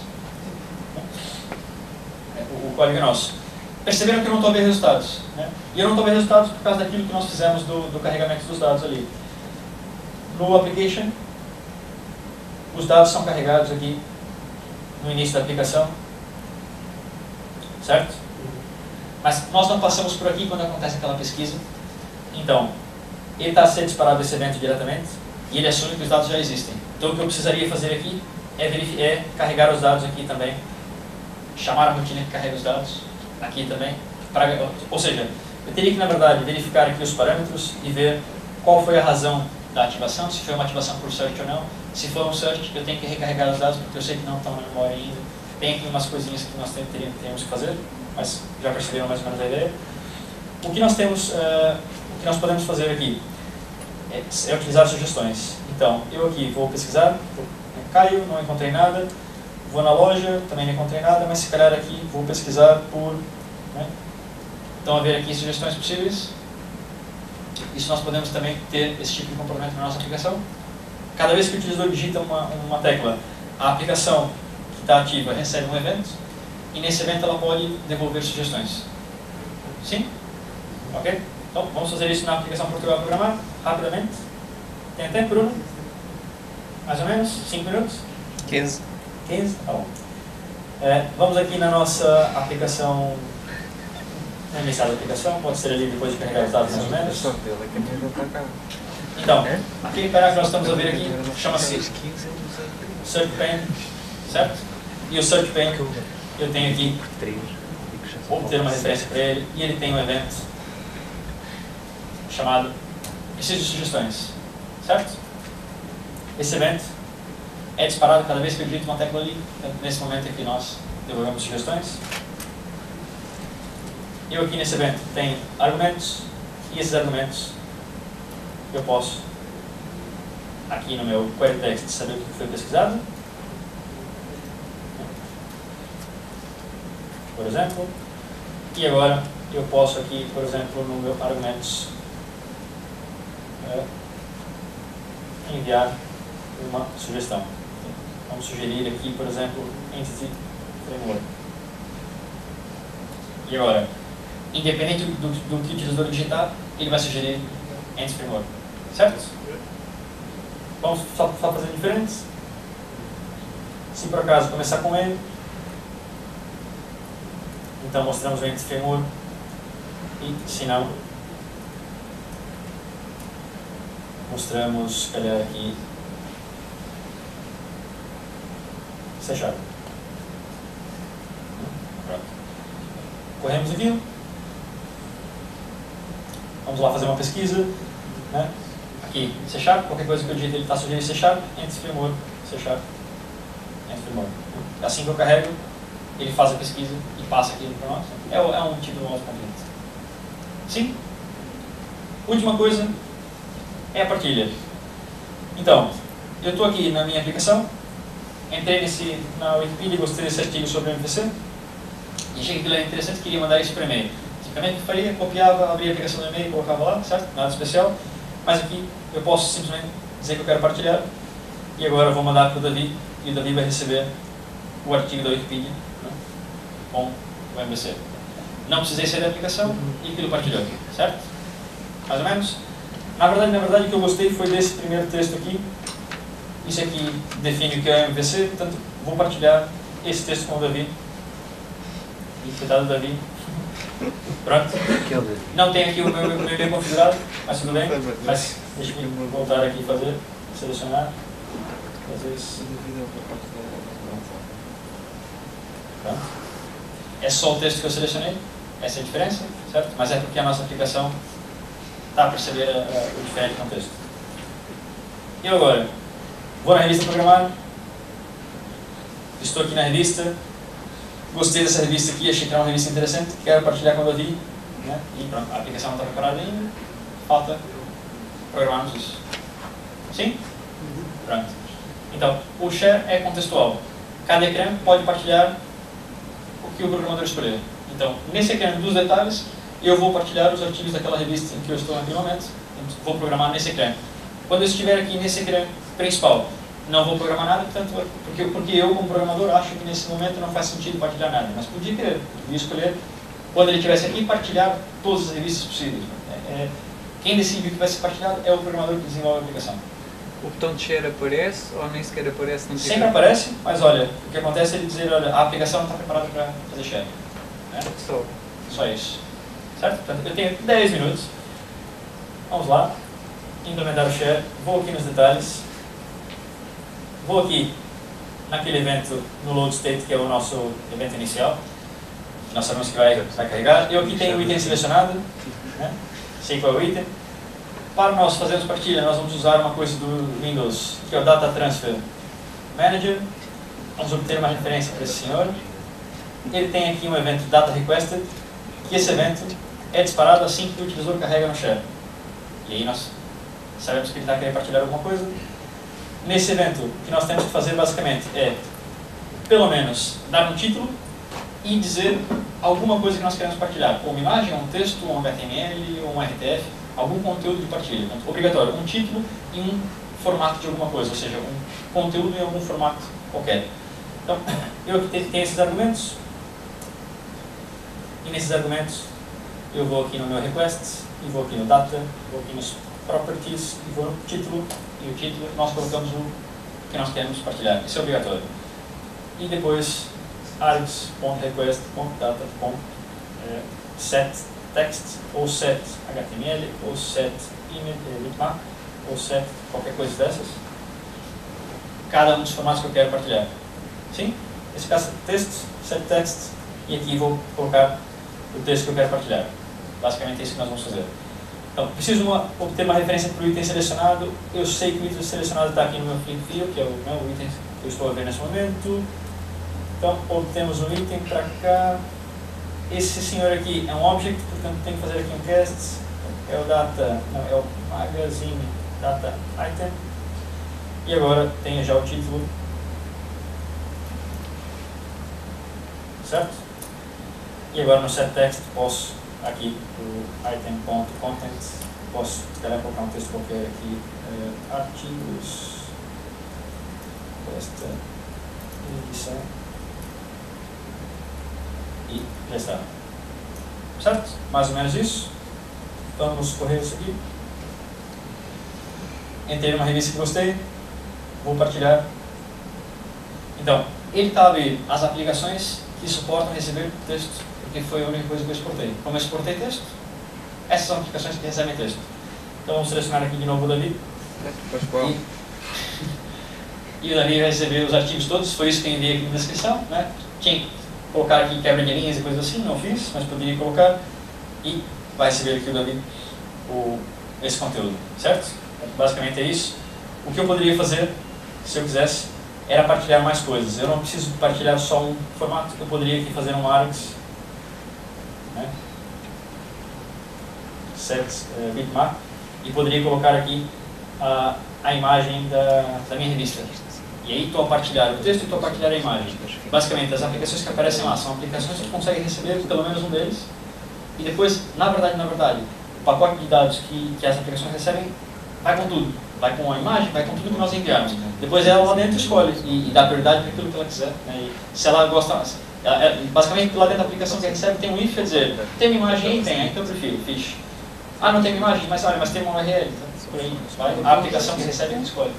o código é nosso. Perceberam que eu não estou a ver resultados, né? E eu não estou a ver resultados por causa daquilo que nós fizemos do carregamento dos dados ali. No application, os dados são carregados aqui no início da aplicação, certo? Mas nós não passamos por aqui quando acontece aquela pesquisa. Então, ele está a ser disparado desse evento diretamente e ele assume que os dados já existem. Então o que eu precisaria fazer aqui é carregar os dados aqui também, chamar a rotina que carrega os dados aqui também, ou seja, eu teria que na verdade verificar aqui os parâmetros e ver qual foi a razão da ativação, se foi uma ativação por search ou não. Se for um search, eu tenho que recarregar os dados porque eu sei que não estão na memória ainda. Tem aqui umas coisinhas que nós teríamos que fazer, mas já perceberam mais ou menos a ideia. O que nós podemos fazer aqui é utilizar sugestões. Então, eu aqui vou pesquisar, caio, não encontrei nada, vou na loja, também não encontrei nada, mas se calhar aqui vou pesquisar por... Né? Então, a ver aqui sugestões possíveis. Isso nós podemos também ter esse tipo de comportamento na nossa aplicação. Cada vez que o utilizador digita uma tecla, a aplicação que está ativa recebe um evento e nesse evento ela pode devolver sugestões. Sim? Ok? Então, vamos fazer isso na aplicação Portugal Programar, rapidamente. Tem tempo, Bruno? Mais ou menos? 5 minutos? 15. 15? Tá bom. Vamos aqui na nossa aplicação, na iniciar da aplicação, pode ser ali depois de carregar os dados mais ou menos. Então, aquele parágrafo que nós estamos a ver aqui chama-se Search Pane, certo? E o Search Pane, eu tenho aqui, vou ter uma referência para ele, e ele tem um evento chamado Preciso de Sugestões, certo? Esse evento é disparado cada vez que eu digito uma tecla ali, nesse momento aqui nós devolvemos sugestões. Eu aqui nesse evento tenho argumentos, e esses argumentos eu posso, aqui no meu query text, saber o que foi pesquisado. Por exemplo. E agora eu posso aqui, por exemplo, no meu argumentos, enviar uma sugestão. Vamos sugerir aqui, por exemplo, Entity Framework. E agora, independente do que o utilizador digitar, ele vai sugerir Entity Framework. Certo? Vamos só fazer diferentes. Se por acaso começar com ele, então mostramos o Entity Framework. E se não, mostramos, se calhar aqui, C#. Pronto. Corremos aqui. Vamos lá fazer uma pesquisa. Né? Aqui, C#, qualquer coisa que eu digite ele está sugerindo C#, Entity Framework, C#, Entity Framework. Assim que eu carrego, ele faz a pesquisa e passa aqui para nós. É um tipo de modo completo. Sim? Última coisa é a partilha. Então, eu estou aqui na minha aplicação, entrei na Wikipedia e gostei desse artigo sobre o MVC e achei que aquilo era interessante e queria mandar isso para e-mail. Simplesmente o que faria, copiava, abria a aplicação do e-mail e colocava lá, certo? Nada especial. Mas aqui eu posso simplesmente dizer que eu quero partilhar e agora eu vou mandar para o Davi e o Davi vai receber o artigo da Wikipedia, né, com o MVC. Não precisei sair da aplicação e aquilo partilhou, certo? Mais ou menos? Na verdade o que eu gostei foi desse primeiro texto aqui. Isso aqui define o que é o MVC, portanto vou partilhar esse texto com o Davi. E cuidado do Davi. Pronto. Não tem aqui o meu e-mail configurado, mas tudo bem. Mas deixa-me voltar aqui e fazer, selecionar. Às vezes. Pronto. é só o texto que eu selecionei, essa é a diferença, certo? Mas é porque a nossa aplicação está a perceber o diferente contexto. E agora, vou na revista programar, estou aqui na revista, gostei dessa revista aqui, achei que era uma revista interessante, quero partilhar com o Davi, né? E pronto, a aplicação não está preparada ainda, falta programarmos isso. Sim? Pronto. Então, o share é contextual. Cada ecrã pode partilhar o que o programador escolher. Então, nesse ecrã dos detalhes, eu vou partilhar os artigos daquela revista em que eu estou naquele momento. Vou programar nesse ecrã. Quando eu estiver aqui nesse ecrã principal, não vou programar nada, portanto, porque eu, como programador, acho que nesse momento não faz sentido partilhar nada. Mas podia querer, podia escolher, quando ele estivesse aqui, partilhar todas as revistas possíveis. Quem decide o que vai ser partilhado é o programador que desenvolve a aplicação. O botão de share aparece ou nem sequer aparece? Não Sempre aparece, mas olha, o que acontece é ele dizer, olha, a aplicação não está preparada para fazer share. Né? Só isso. Certo? Portanto, eu tenho 10 minutos. Vamos lá. Implementar o share. Vou aqui nos detalhes. Vou aqui naquele evento no load state, que é o nosso evento inicial. Nós sabemos que vai carregar. Eu aqui tenho o item selecionado. Né? Sei qual é o item. Para nós fazermos partilha, nós vamos usar uma coisa do Windows, que é o Data Transfer Manager. Vamos obter uma referência para esse senhor. Ele tem aqui um evento Data Requested, que esse evento é disparado assim que o utilizador carrega no share. E aí nós sabemos que ele está querendo partilhar alguma coisa. Nesse evento, o que nós temos que fazer basicamente é, pelo menos, dar um título e dizer alguma coisa que nós queremos partilhar. Ou uma imagem, ou um texto, ou um HTML, ou um RTF, algum conteúdo de partilha. Então, obrigatório, um título e um formato de alguma coisa, ou seja, um conteúdo em algum formato qualquer. Então, eu aqui tenho esses argumentos, e nesses argumentos eu vou aqui no meu request, e vou aqui no data, vou aqui nos properties, e vou no título, e o título nós colocamos o que nós queremos partilhar. Isso é obrigatório. E depois, args.request.data.set text, ou set HTML, ou set bitmap, ou set qualquer coisa dessas. Cada um dos formatos que eu quero partilhar. Sim? Esse caso é texto, set text, e aqui vou colocar o texto que eu quero partilhar. Basicamente é isso que nós vamos fazer. Então, preciso obter uma referência para o item selecionado. Eu sei que o item selecionado está aqui no meu flip field, que é o item que eu estou a ver nesse momento. Então, obtemos um item para cá. Esse senhor aqui é um object, portanto tenho que fazer aqui um cast. É o data, não, é o magazine data item. E agora tenho já o título. Certo? E agora no set text posso, aqui o item.content, posso se calhar colocar um texto qualquer aqui, artigos desta edição. E já está. Certo? Mais ou menos isso. Vamos correr isso aqui. Entrei numa revista que gostei. Vou partilhar. Então, ele está a abrir as aplicações que suportam receber texto, porque foi a única coisa que eu exportei. Como eu exportei texto, essas são aplicações que recebem texto. Então vamos selecionar aqui de novo o Davi. E o Davi vai receber os artigos todos, foi isso que eu enviei aqui na descrição. Né? Tinha que colocar aqui quebra de linhas e coisas assim, não fiz, mas poderia colocar. E vai receber aqui o Davi esse conteúdo, certo? Basicamente é isso. O que eu poderia fazer, se eu quisesse, era partilhar mais coisas. Eu não preciso partilhar só um formato, eu poderia aqui fazer um args, né? Set bitmap, e poderia colocar aqui a imagem da minha revista. E aí estou a partilhar o texto e estou a partilhar a imagem. Basicamente, as aplicações que aparecem lá são aplicações que conseguem receber pelo menos um deles. E depois, na verdade, o pacote de dados que as aplicações recebem vai com tudo. Vai com a imagem, vai com tudo que nós enviamos. Depois ela lá dentro escolhe e dá prioridade para aquilo que ela quiser. Né? E se ela gosta, basicamente lá dentro da aplicação que recebe tem um if, quer dizer, tem uma imagem aí? Tem, então eu prefiro, fixe. Ah, não tem uma imagem, mas olha, mas tem uma URL. Então, por aí, vai. A aplicação que recebe ela escolhe.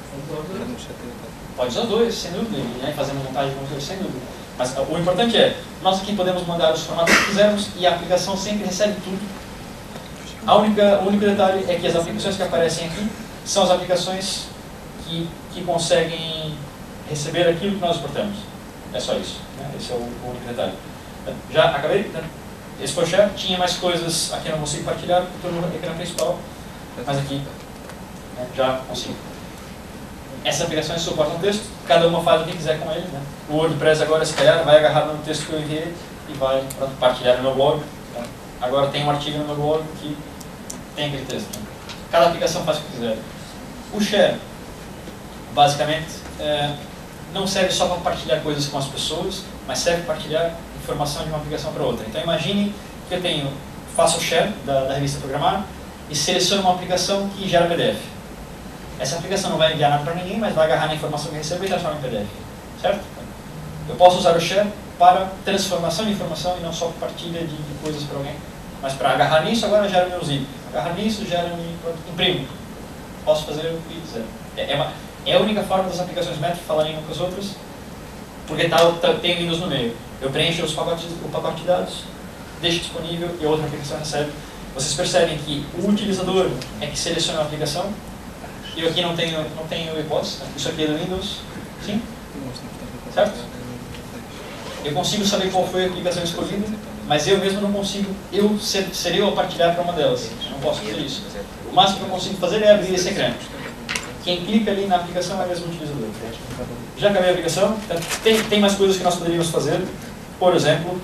Pode usar os dois, sem dúvida, né? Fazer uma montagem de conteúdo, sem dúvida. Mas o importante é, nós aqui podemos mandar os formatos que quisermos e a aplicação sempre recebe tudo. O único detalhe é que as aplicações que aparecem aqui são as aplicações que conseguem receber aquilo que nós exportamos. É só isso. Né? Esse é o único detalhe. Já acabei? Esse foi o share. Tinha mais coisas aqui eu não consigo partilhar, porque estou no ecrã principal. Mas aqui já consigo. Essas aplicações suportam texto, cada uma faz o que quiser com ele. Né? O WordPress agora, se calhar, vai agarrar no texto que eu enviei e vai partilhar no meu blog. Então, agora tem um artigo no meu blog que tem aquele texto. Né? Cada aplicação faz o que quiser. O share, basicamente, não serve só para partilhar coisas com as pessoas, mas serve para partilhar informação de uma aplicação para outra. Então imagine que eu faço o share da revista Programar e seleciono uma aplicação que gera PDF. Essa aplicação não vai enviar nada para ninguém, mas vai agarrar na informação que recebe e transformar em PDF. Certo? Eu posso usar o share para transformação de informação e não só partilha de coisas para alguém. Mas para agarrar nisso, agora gera meu zip. Agarrar nisso, imprimo. Posso fazer o que quiser. É a única forma das aplicações Metric falarem umas com as outras, porque tem Windows no meio. Eu preencho o pacote de dados, deixo disponível e a outra aplicação recebe. Vocês percebem que o utilizador é que seleciona a aplicação. Eu aqui não tenho hipótese, né? Isso aqui é do Windows. Sim? Certo? Eu consigo saber qual foi a aplicação escolhida, mas eu mesmo não consigo, serei eu a partilhar para uma delas. Eu não posso fazer isso. O máximo que eu consigo fazer é abrir esse ecrã. Quem clica ali na aplicação é o mesmo utilizador. Já acabei a aplicação, tem mais coisas que nós poderíamos fazer. Por exemplo,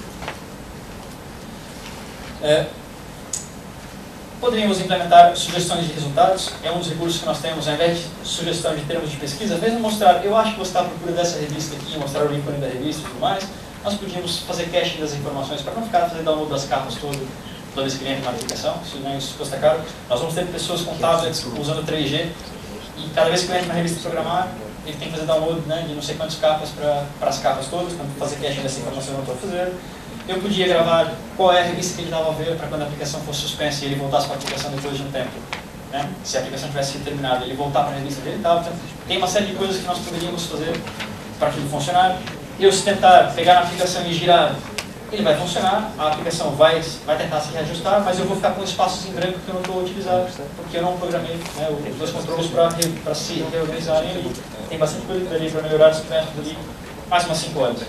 poderíamos implementar sugestões de resultados. É um dos recursos que nós temos, ao invés de sugestão de termos de pesquisa, às vezes mostrar, eu acho que você está à procura dessa revista aqui, mostrar o ícone da revista e tudo mais. Nós podíamos fazer caching das informações para não ficar fazendo download das capas toda vez que cliente uma aplicação, isso custa caro. Nós vamos ter pessoas com tablets usando 3G e cada vez que o cliente na revista programar, ele tem que fazer download, né, de não sei quantas capas para as capas todas, para fazer caching dessa informação eu não estou fazendo. Eu podia gravar qual é a revista que ele estava a ver para quando a aplicação fosse suspensa e ele voltasse para a aplicação depois de um tempo. Né? Se a aplicação tivesse sido terminada, ele voltar para a revista dele e tal. Então, tem uma série de coisas que nós poderíamos fazer para aquilo funcionar. Eu, se tentar pegar na aplicação e girar, ele vai funcionar, a aplicação vai tentar se reajustar, mas eu vou ficar com espaços em branco que eu não estou utilizando, porque eu não programei, né, os dois controles para se reorganizarem ali. Tem bastante coisa ali para melhorar os métodos ali, mais umas 5 horas.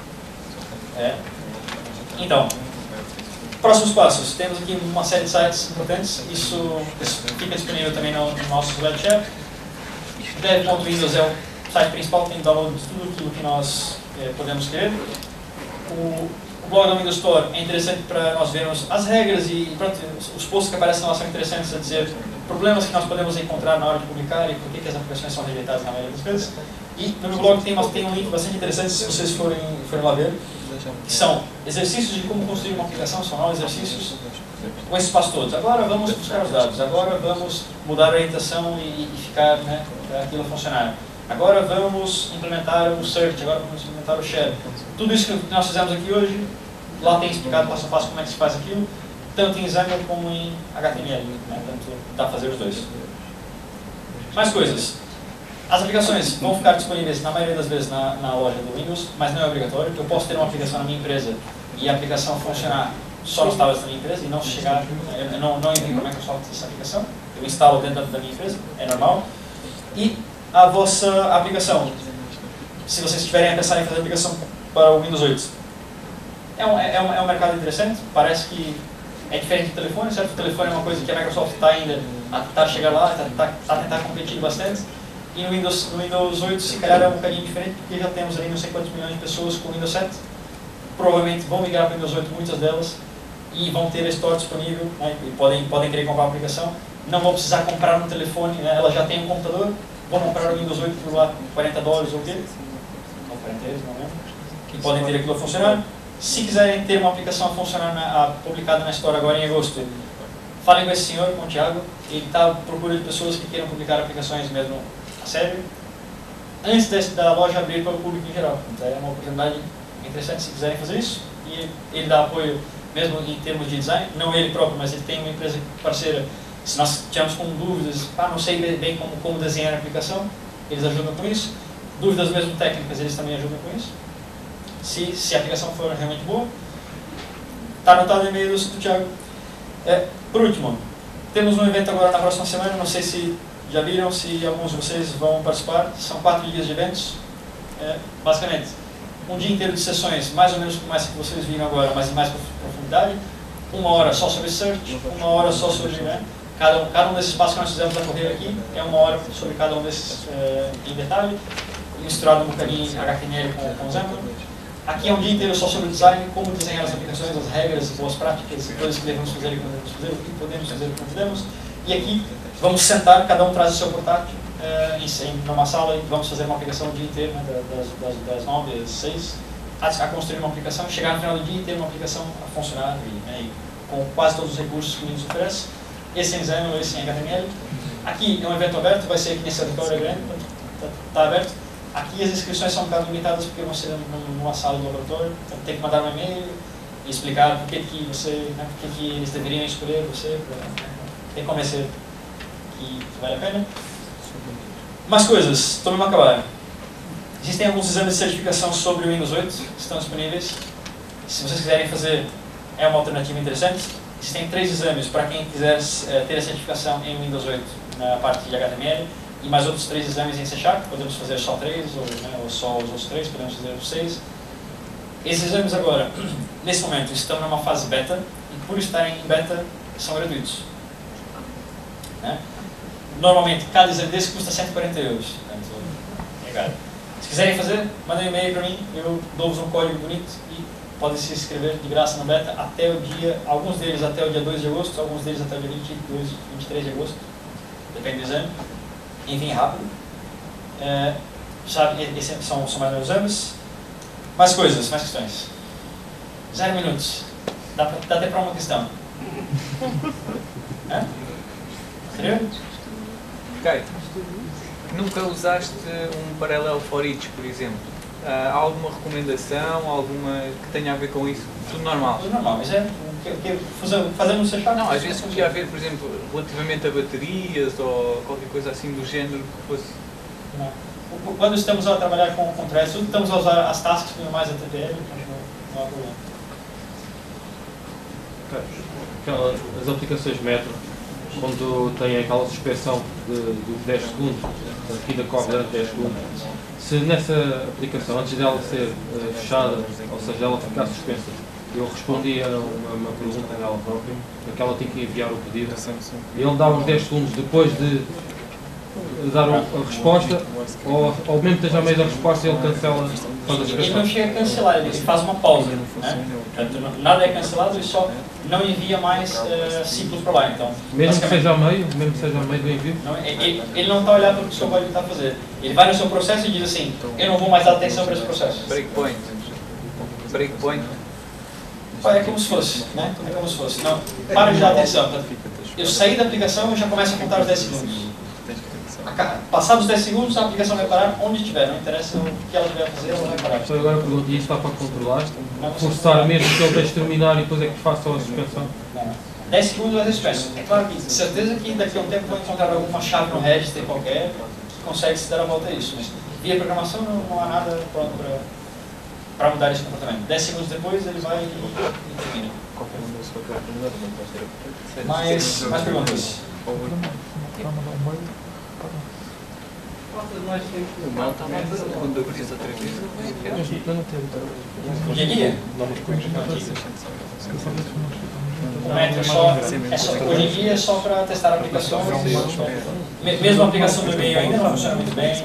Então, próximos passos. Temos aqui uma série de sites importantes. Isso fica disponível também no nosso web chat. Dev.windows é o site principal, tem download de tudo aquilo que nós podemos querer. O blog da Windows Store é interessante para nós vermos as regras e pronto, os posts que aparecem lá são interessantes a dizer problemas que nós podemos encontrar na hora de publicar e por que as aplicações são rejeitadas na maioria das vezes. E no meu blog tem um link bastante interessante, se vocês forem lá ver, que são exercícios de como construir uma aplicação, são 9 exercícios com esses passos todos. Agora vamos buscar os dados, agora vamos mudar a orientação e ficar, né, para aquilo funcionar. Agora vamos implementar o search, agora vamos implementar o share. Tudo isso que nós fizemos aqui hoje, lá tem explicado passo a passo como é que se faz aquilo, tanto em XAML como em HTML, né? Tanto dá para fazer os dois. Mais coisas. As aplicações vão ficar disponíveis na maioria das vezes na loja do Windows, mas não é obrigatório. Eu posso ter uma aplicação na minha empresa e a aplicação funcionar só nos tablets da minha empresa e não chegar, eu não envio para a Microsoft essa aplicação, eu instalo dentro da minha empresa, é normal. E a vossa aplicação, se vocês tiverem a pensar em fazer aplicação para o Windows 8, é um mercado interessante, parece que é diferente do telefone, certo? O telefone é uma coisa que a Microsoft está ainda a tentar chegar lá, está a tentar competir bastante. E no Windows 8 se calhar é um bocadinho diferente, porque já temos ali não sei quantos milhões de pessoas com o Windows 7. Provavelmente vão migrar para o Windows 8 muitas delas e vão ter a Store disponível, né, e podem querer comprar a aplicação. Não vão precisar comprar no telefone, né, ela já tem um computador, vão comprar o Windows 8 por lá $40 ou o quê? Ou 40 euros, não lembro. E podem ter aquilo a funcionar. Se quiserem ter uma aplicação a funcionar publicada na Store agora em agosto, falem com esse senhor, com o Thiago, ele está à procura de pessoas que queiram publicar aplicações mesmo a sério, antes da loja abrir para o público em geral. Então é uma oportunidade interessante se quiserem fazer isso, e ele dá apoio mesmo em termos de design, não ele próprio, mas ele tem uma empresa parceira. Se nós tivermos com dúvidas, não sei bem como desenhar a aplicação, eles ajudam com isso. Dúvidas mesmo técnicas, eles também ajudam com isso. Se a aplicação for realmente boa. Está anotado no e-mail do Thiago. Por último, temos um evento agora na próxima semana, não sei se já viram, se alguns de vocês vão participar. São 4 dias de eventos. Basicamente, um dia inteiro de sessões, mais ou menos como essa que vocês viram agora, mas em mais profundidade. 1 hora só sobre search, 1 hora só sobre, né? Cada um desses passos que nós fizemos a correr aqui é 1 hora sobre cada um desses em detalhe, misturado um bocadinho em HTML com Xamarin. Aqui é um dia inteiro só sobre design, como desenhar as aplicações, as regras, boas práticas, coisas que devemos fazer e que não devemos fazer, o que podemos fazer e o que não podemos. E aqui vamos sentar, cada um traz o seu portátil numa sala e vamos fazer uma aplicação o dia inteiro, né, das 9 às 6, a construir uma aplicação, chegar no final do dia e ter uma aplicação a funcionar e com quase todos os recursos que nos oferece. Esse em Xamarin, esse em HTML. Aqui é um evento aberto, vai ser aqui nesse auditório grande, está aberto. Aqui as inscrições são um bocado limitadas porque vão ser numa sala do laboratório, então tem que mandar um e-mail e explicar por que eles deveriam escolher você, tem que convencer que vale a pena. Mais coisas, estou mesmo a acabar. Existem alguns exames de certificação sobre o Windows 8 que estão disponíveis. Se vocês quiserem fazer, é uma alternativa interessante. Existem 3 exames para quem quiser ter a certificação em Windows 8 na parte de HTML e mais outros 3 exames em C#. Podemos fazer só 3 ou só os outros 3, podemos fazer os 6. Esses exames agora, nesse momento, estão numa fase beta e por estarem em beta são gratuitos. Né? Normalmente, cada exame desse custa 140 euros. Portanto, é caro. Se quiserem fazer, mandem um e-mail para mim, eu dou-vos um código bonito e podem se inscrever de graça no beta até o dia, alguns deles até o dia 2 de agosto, alguns deles até o dia 23 de agosto, depende do exame. Enfim, rápido. Esses são mais meus exames. Mais coisas, mais questões. 0 minutos. Dá até para uma questão. Sério? Ok. Nunca usaste um paralelo for each, por exemplo? Há alguma recomendação, alguma que tenha a ver com isso? Tudo normal? Tudo normal, mas fazendo o C#? Não, às vezes podia haver, por exemplo, relativamente a baterias ou qualquer coisa assim do género que fosse... Não. Quando estamos a trabalhar com threads, estamos a usar as tasks e mais a TTL, não há problema. As aplicações Metro, quando tem aquela suspensão dos 10 segundos, aqui da corre durante 10 segundos, se nessa aplicação, antes dela ser fechada, ou seja, ela ficar suspensa, eu respondi a uma pergunta dela própria, que ela tinha que enviar o pedido, e ele dá uns 10 segundos depois de dar a resposta, ou mesmo que esteja a meio da resposta, ele cancela, faz a suspensão. Ele não chega a cancelar, ele faz uma pausa. Né? Portanto, nada é cancelado, ele só não envia mais ciclos para lá. Então, mesmo que seja a meio do envio? Não, ele não está a olhar para o que o seu código está a fazer. Ele vai no seu processo e diz assim, eu não vou mais dar atenção para esse processo. Breakpoint. É como se fosse, né? É como se fosse. Não, para de dar atenção. Eu saí da aplicação e já começo a contar os 10 segundos. Passados os 10 segundos, a aplicação vai parar onde estiver, não interessa o que ela estiver a fazer, ela vai parar. Então agora pergunto, isso está para controlar? Forçar mesmo que ele deixe terminar e depois é que faça a suspensão? Não. 10 segundos vai ser suspenso. É claro que, de certeza que daqui a um tempo vão encontrar alguma chave no register qualquer que consegue se dar a volta a isso, mas via programação não há nada pronto para mudar esse comportamento. 10 segundos depois ele vai e termina. Mais perguntas? Falta mais tempo. O mal está mais quando abris outra vez. O dia? O Metro hoje em dia é só para testar aplicações. Mesmo a aplicação do e-mail ainda não funciona muito bem.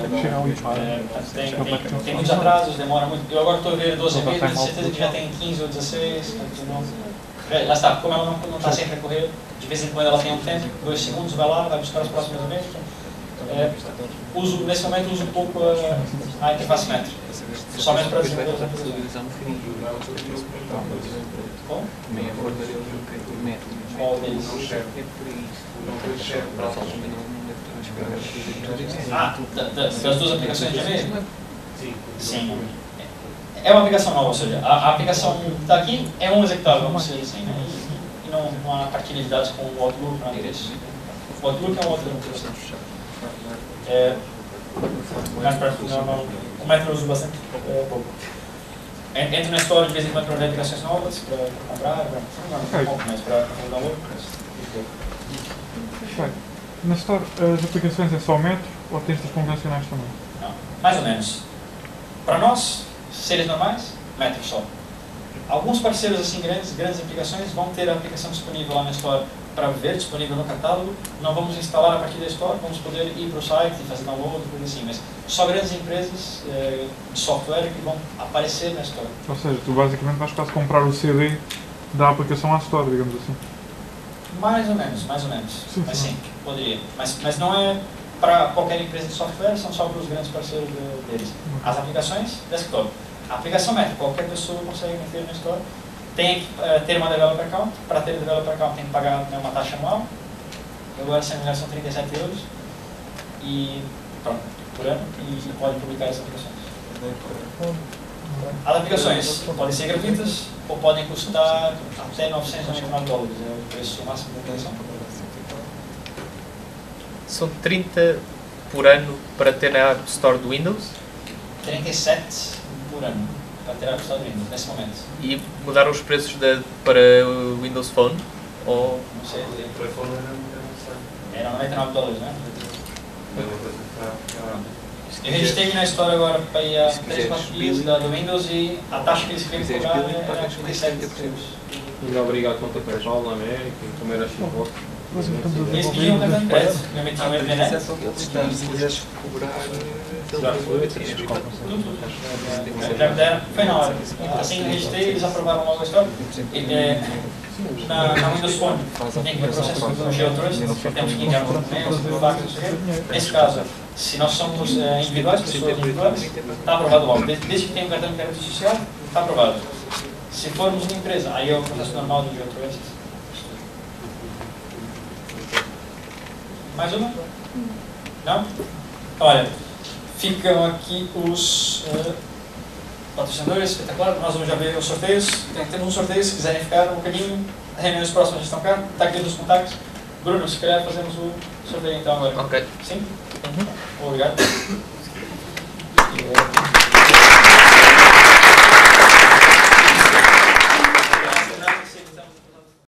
Tem muitos atrasos, demora muito. Eu agora estou a ver 12 e-mails, tenho certeza que já tem 15 ou 16. Lá está, como ela não está sempre a correr, de vez em quando ela tem um tempo, 2 segundos, vai lá, vai buscar os próximos e-mails. Nesse momento uso um pouco a interface Metro. Somente para desenvolver os aplicações. Como? Qual deles? Das duas aplicações de e-mail? Sim. É uma aplicação nova, ou seja, a aplicação que está aqui é um executável, vamos dizer assim, né? E não há partilha de dados com o Outlook, nada disso. O Outlook é um outro o Metro eu uso bastante pouco. Entro na Store de vez em quando para ver aplicações novas, para comprar, não compro, mas para download. Na Store as aplicações é só o Metro ou tens as convencionais também? Não, mais ou menos. Para nós, seres normais, Metro só. Alguns parceiros assim grandes aplicações vão ter a aplicação disponível lá na Store para ver, disponível no catálogo. Não vamos instalar a partir da Store, vamos poder ir para o site e fazer download, coisa assim, mas só grandes empresas de software que vão aparecer na Store. Ou seja, tu basicamente vais quase comprar o CD da aplicação à Store, digamos assim. Mais ou menos. Sim, Mas sim, poderia. Mas não é para qualquer empresa de software, são só para os grandes parceiros deles. As aplicações, desktop. A aplicação Metro, qualquer pessoa consegue meter na Store. Tem que ter uma developer account. Para ter developer account tem que pagar uma taxa anual. Agora, se não me engano, são 37 €. E pronto, por ano. E pode publicar as aplicações. As aplicações podem ser gratuitas ou podem custar até $999. É o preço máximo da aplicação. São 30 por ano para ter na App Store do Windows? 37 por ano para ter a App Store do Windows, nesse momento. E mudaram os preços para o Windows Phone? Ou... Não sei dizer. Para iPhone Era $99, né? é uma coisa que Eu registrei na Store agora para ir a 3, 4 dias do Windows e a taxa que eles queriam cobrar era 37 €. Ainda obrigado conta PayPal na América, como era Xbox. Eles pediam um cartão de crédito, eu meti uma internet. Se quiseres cobrar, Já foi? Já me deram, foi na hora. Assim que registrei, eles aprovaram logo a Store. Na Windows Phone tem que ver o processo do GeoTrust, temos que enviar um documento, nesse caso, se nós somos individuais, pessoas individuais, está aprovado logo. Desde que tenha um cartão de crédito social, está aprovado. Se formos uma empresa, aí é o processo normal do GeoTrust. Mais uma? Não? Olha, ficam aqui os patrocinadores, espetacular. Nós vamos já ver os sorteios. Temos um sorteio, se quiserem ficar um bocadinho. Reuniões próximas já estão cá. Está aqui nos contactos. Bruno, se calhar fazemos o sorteio então agora. Ok. Sim? Obrigado.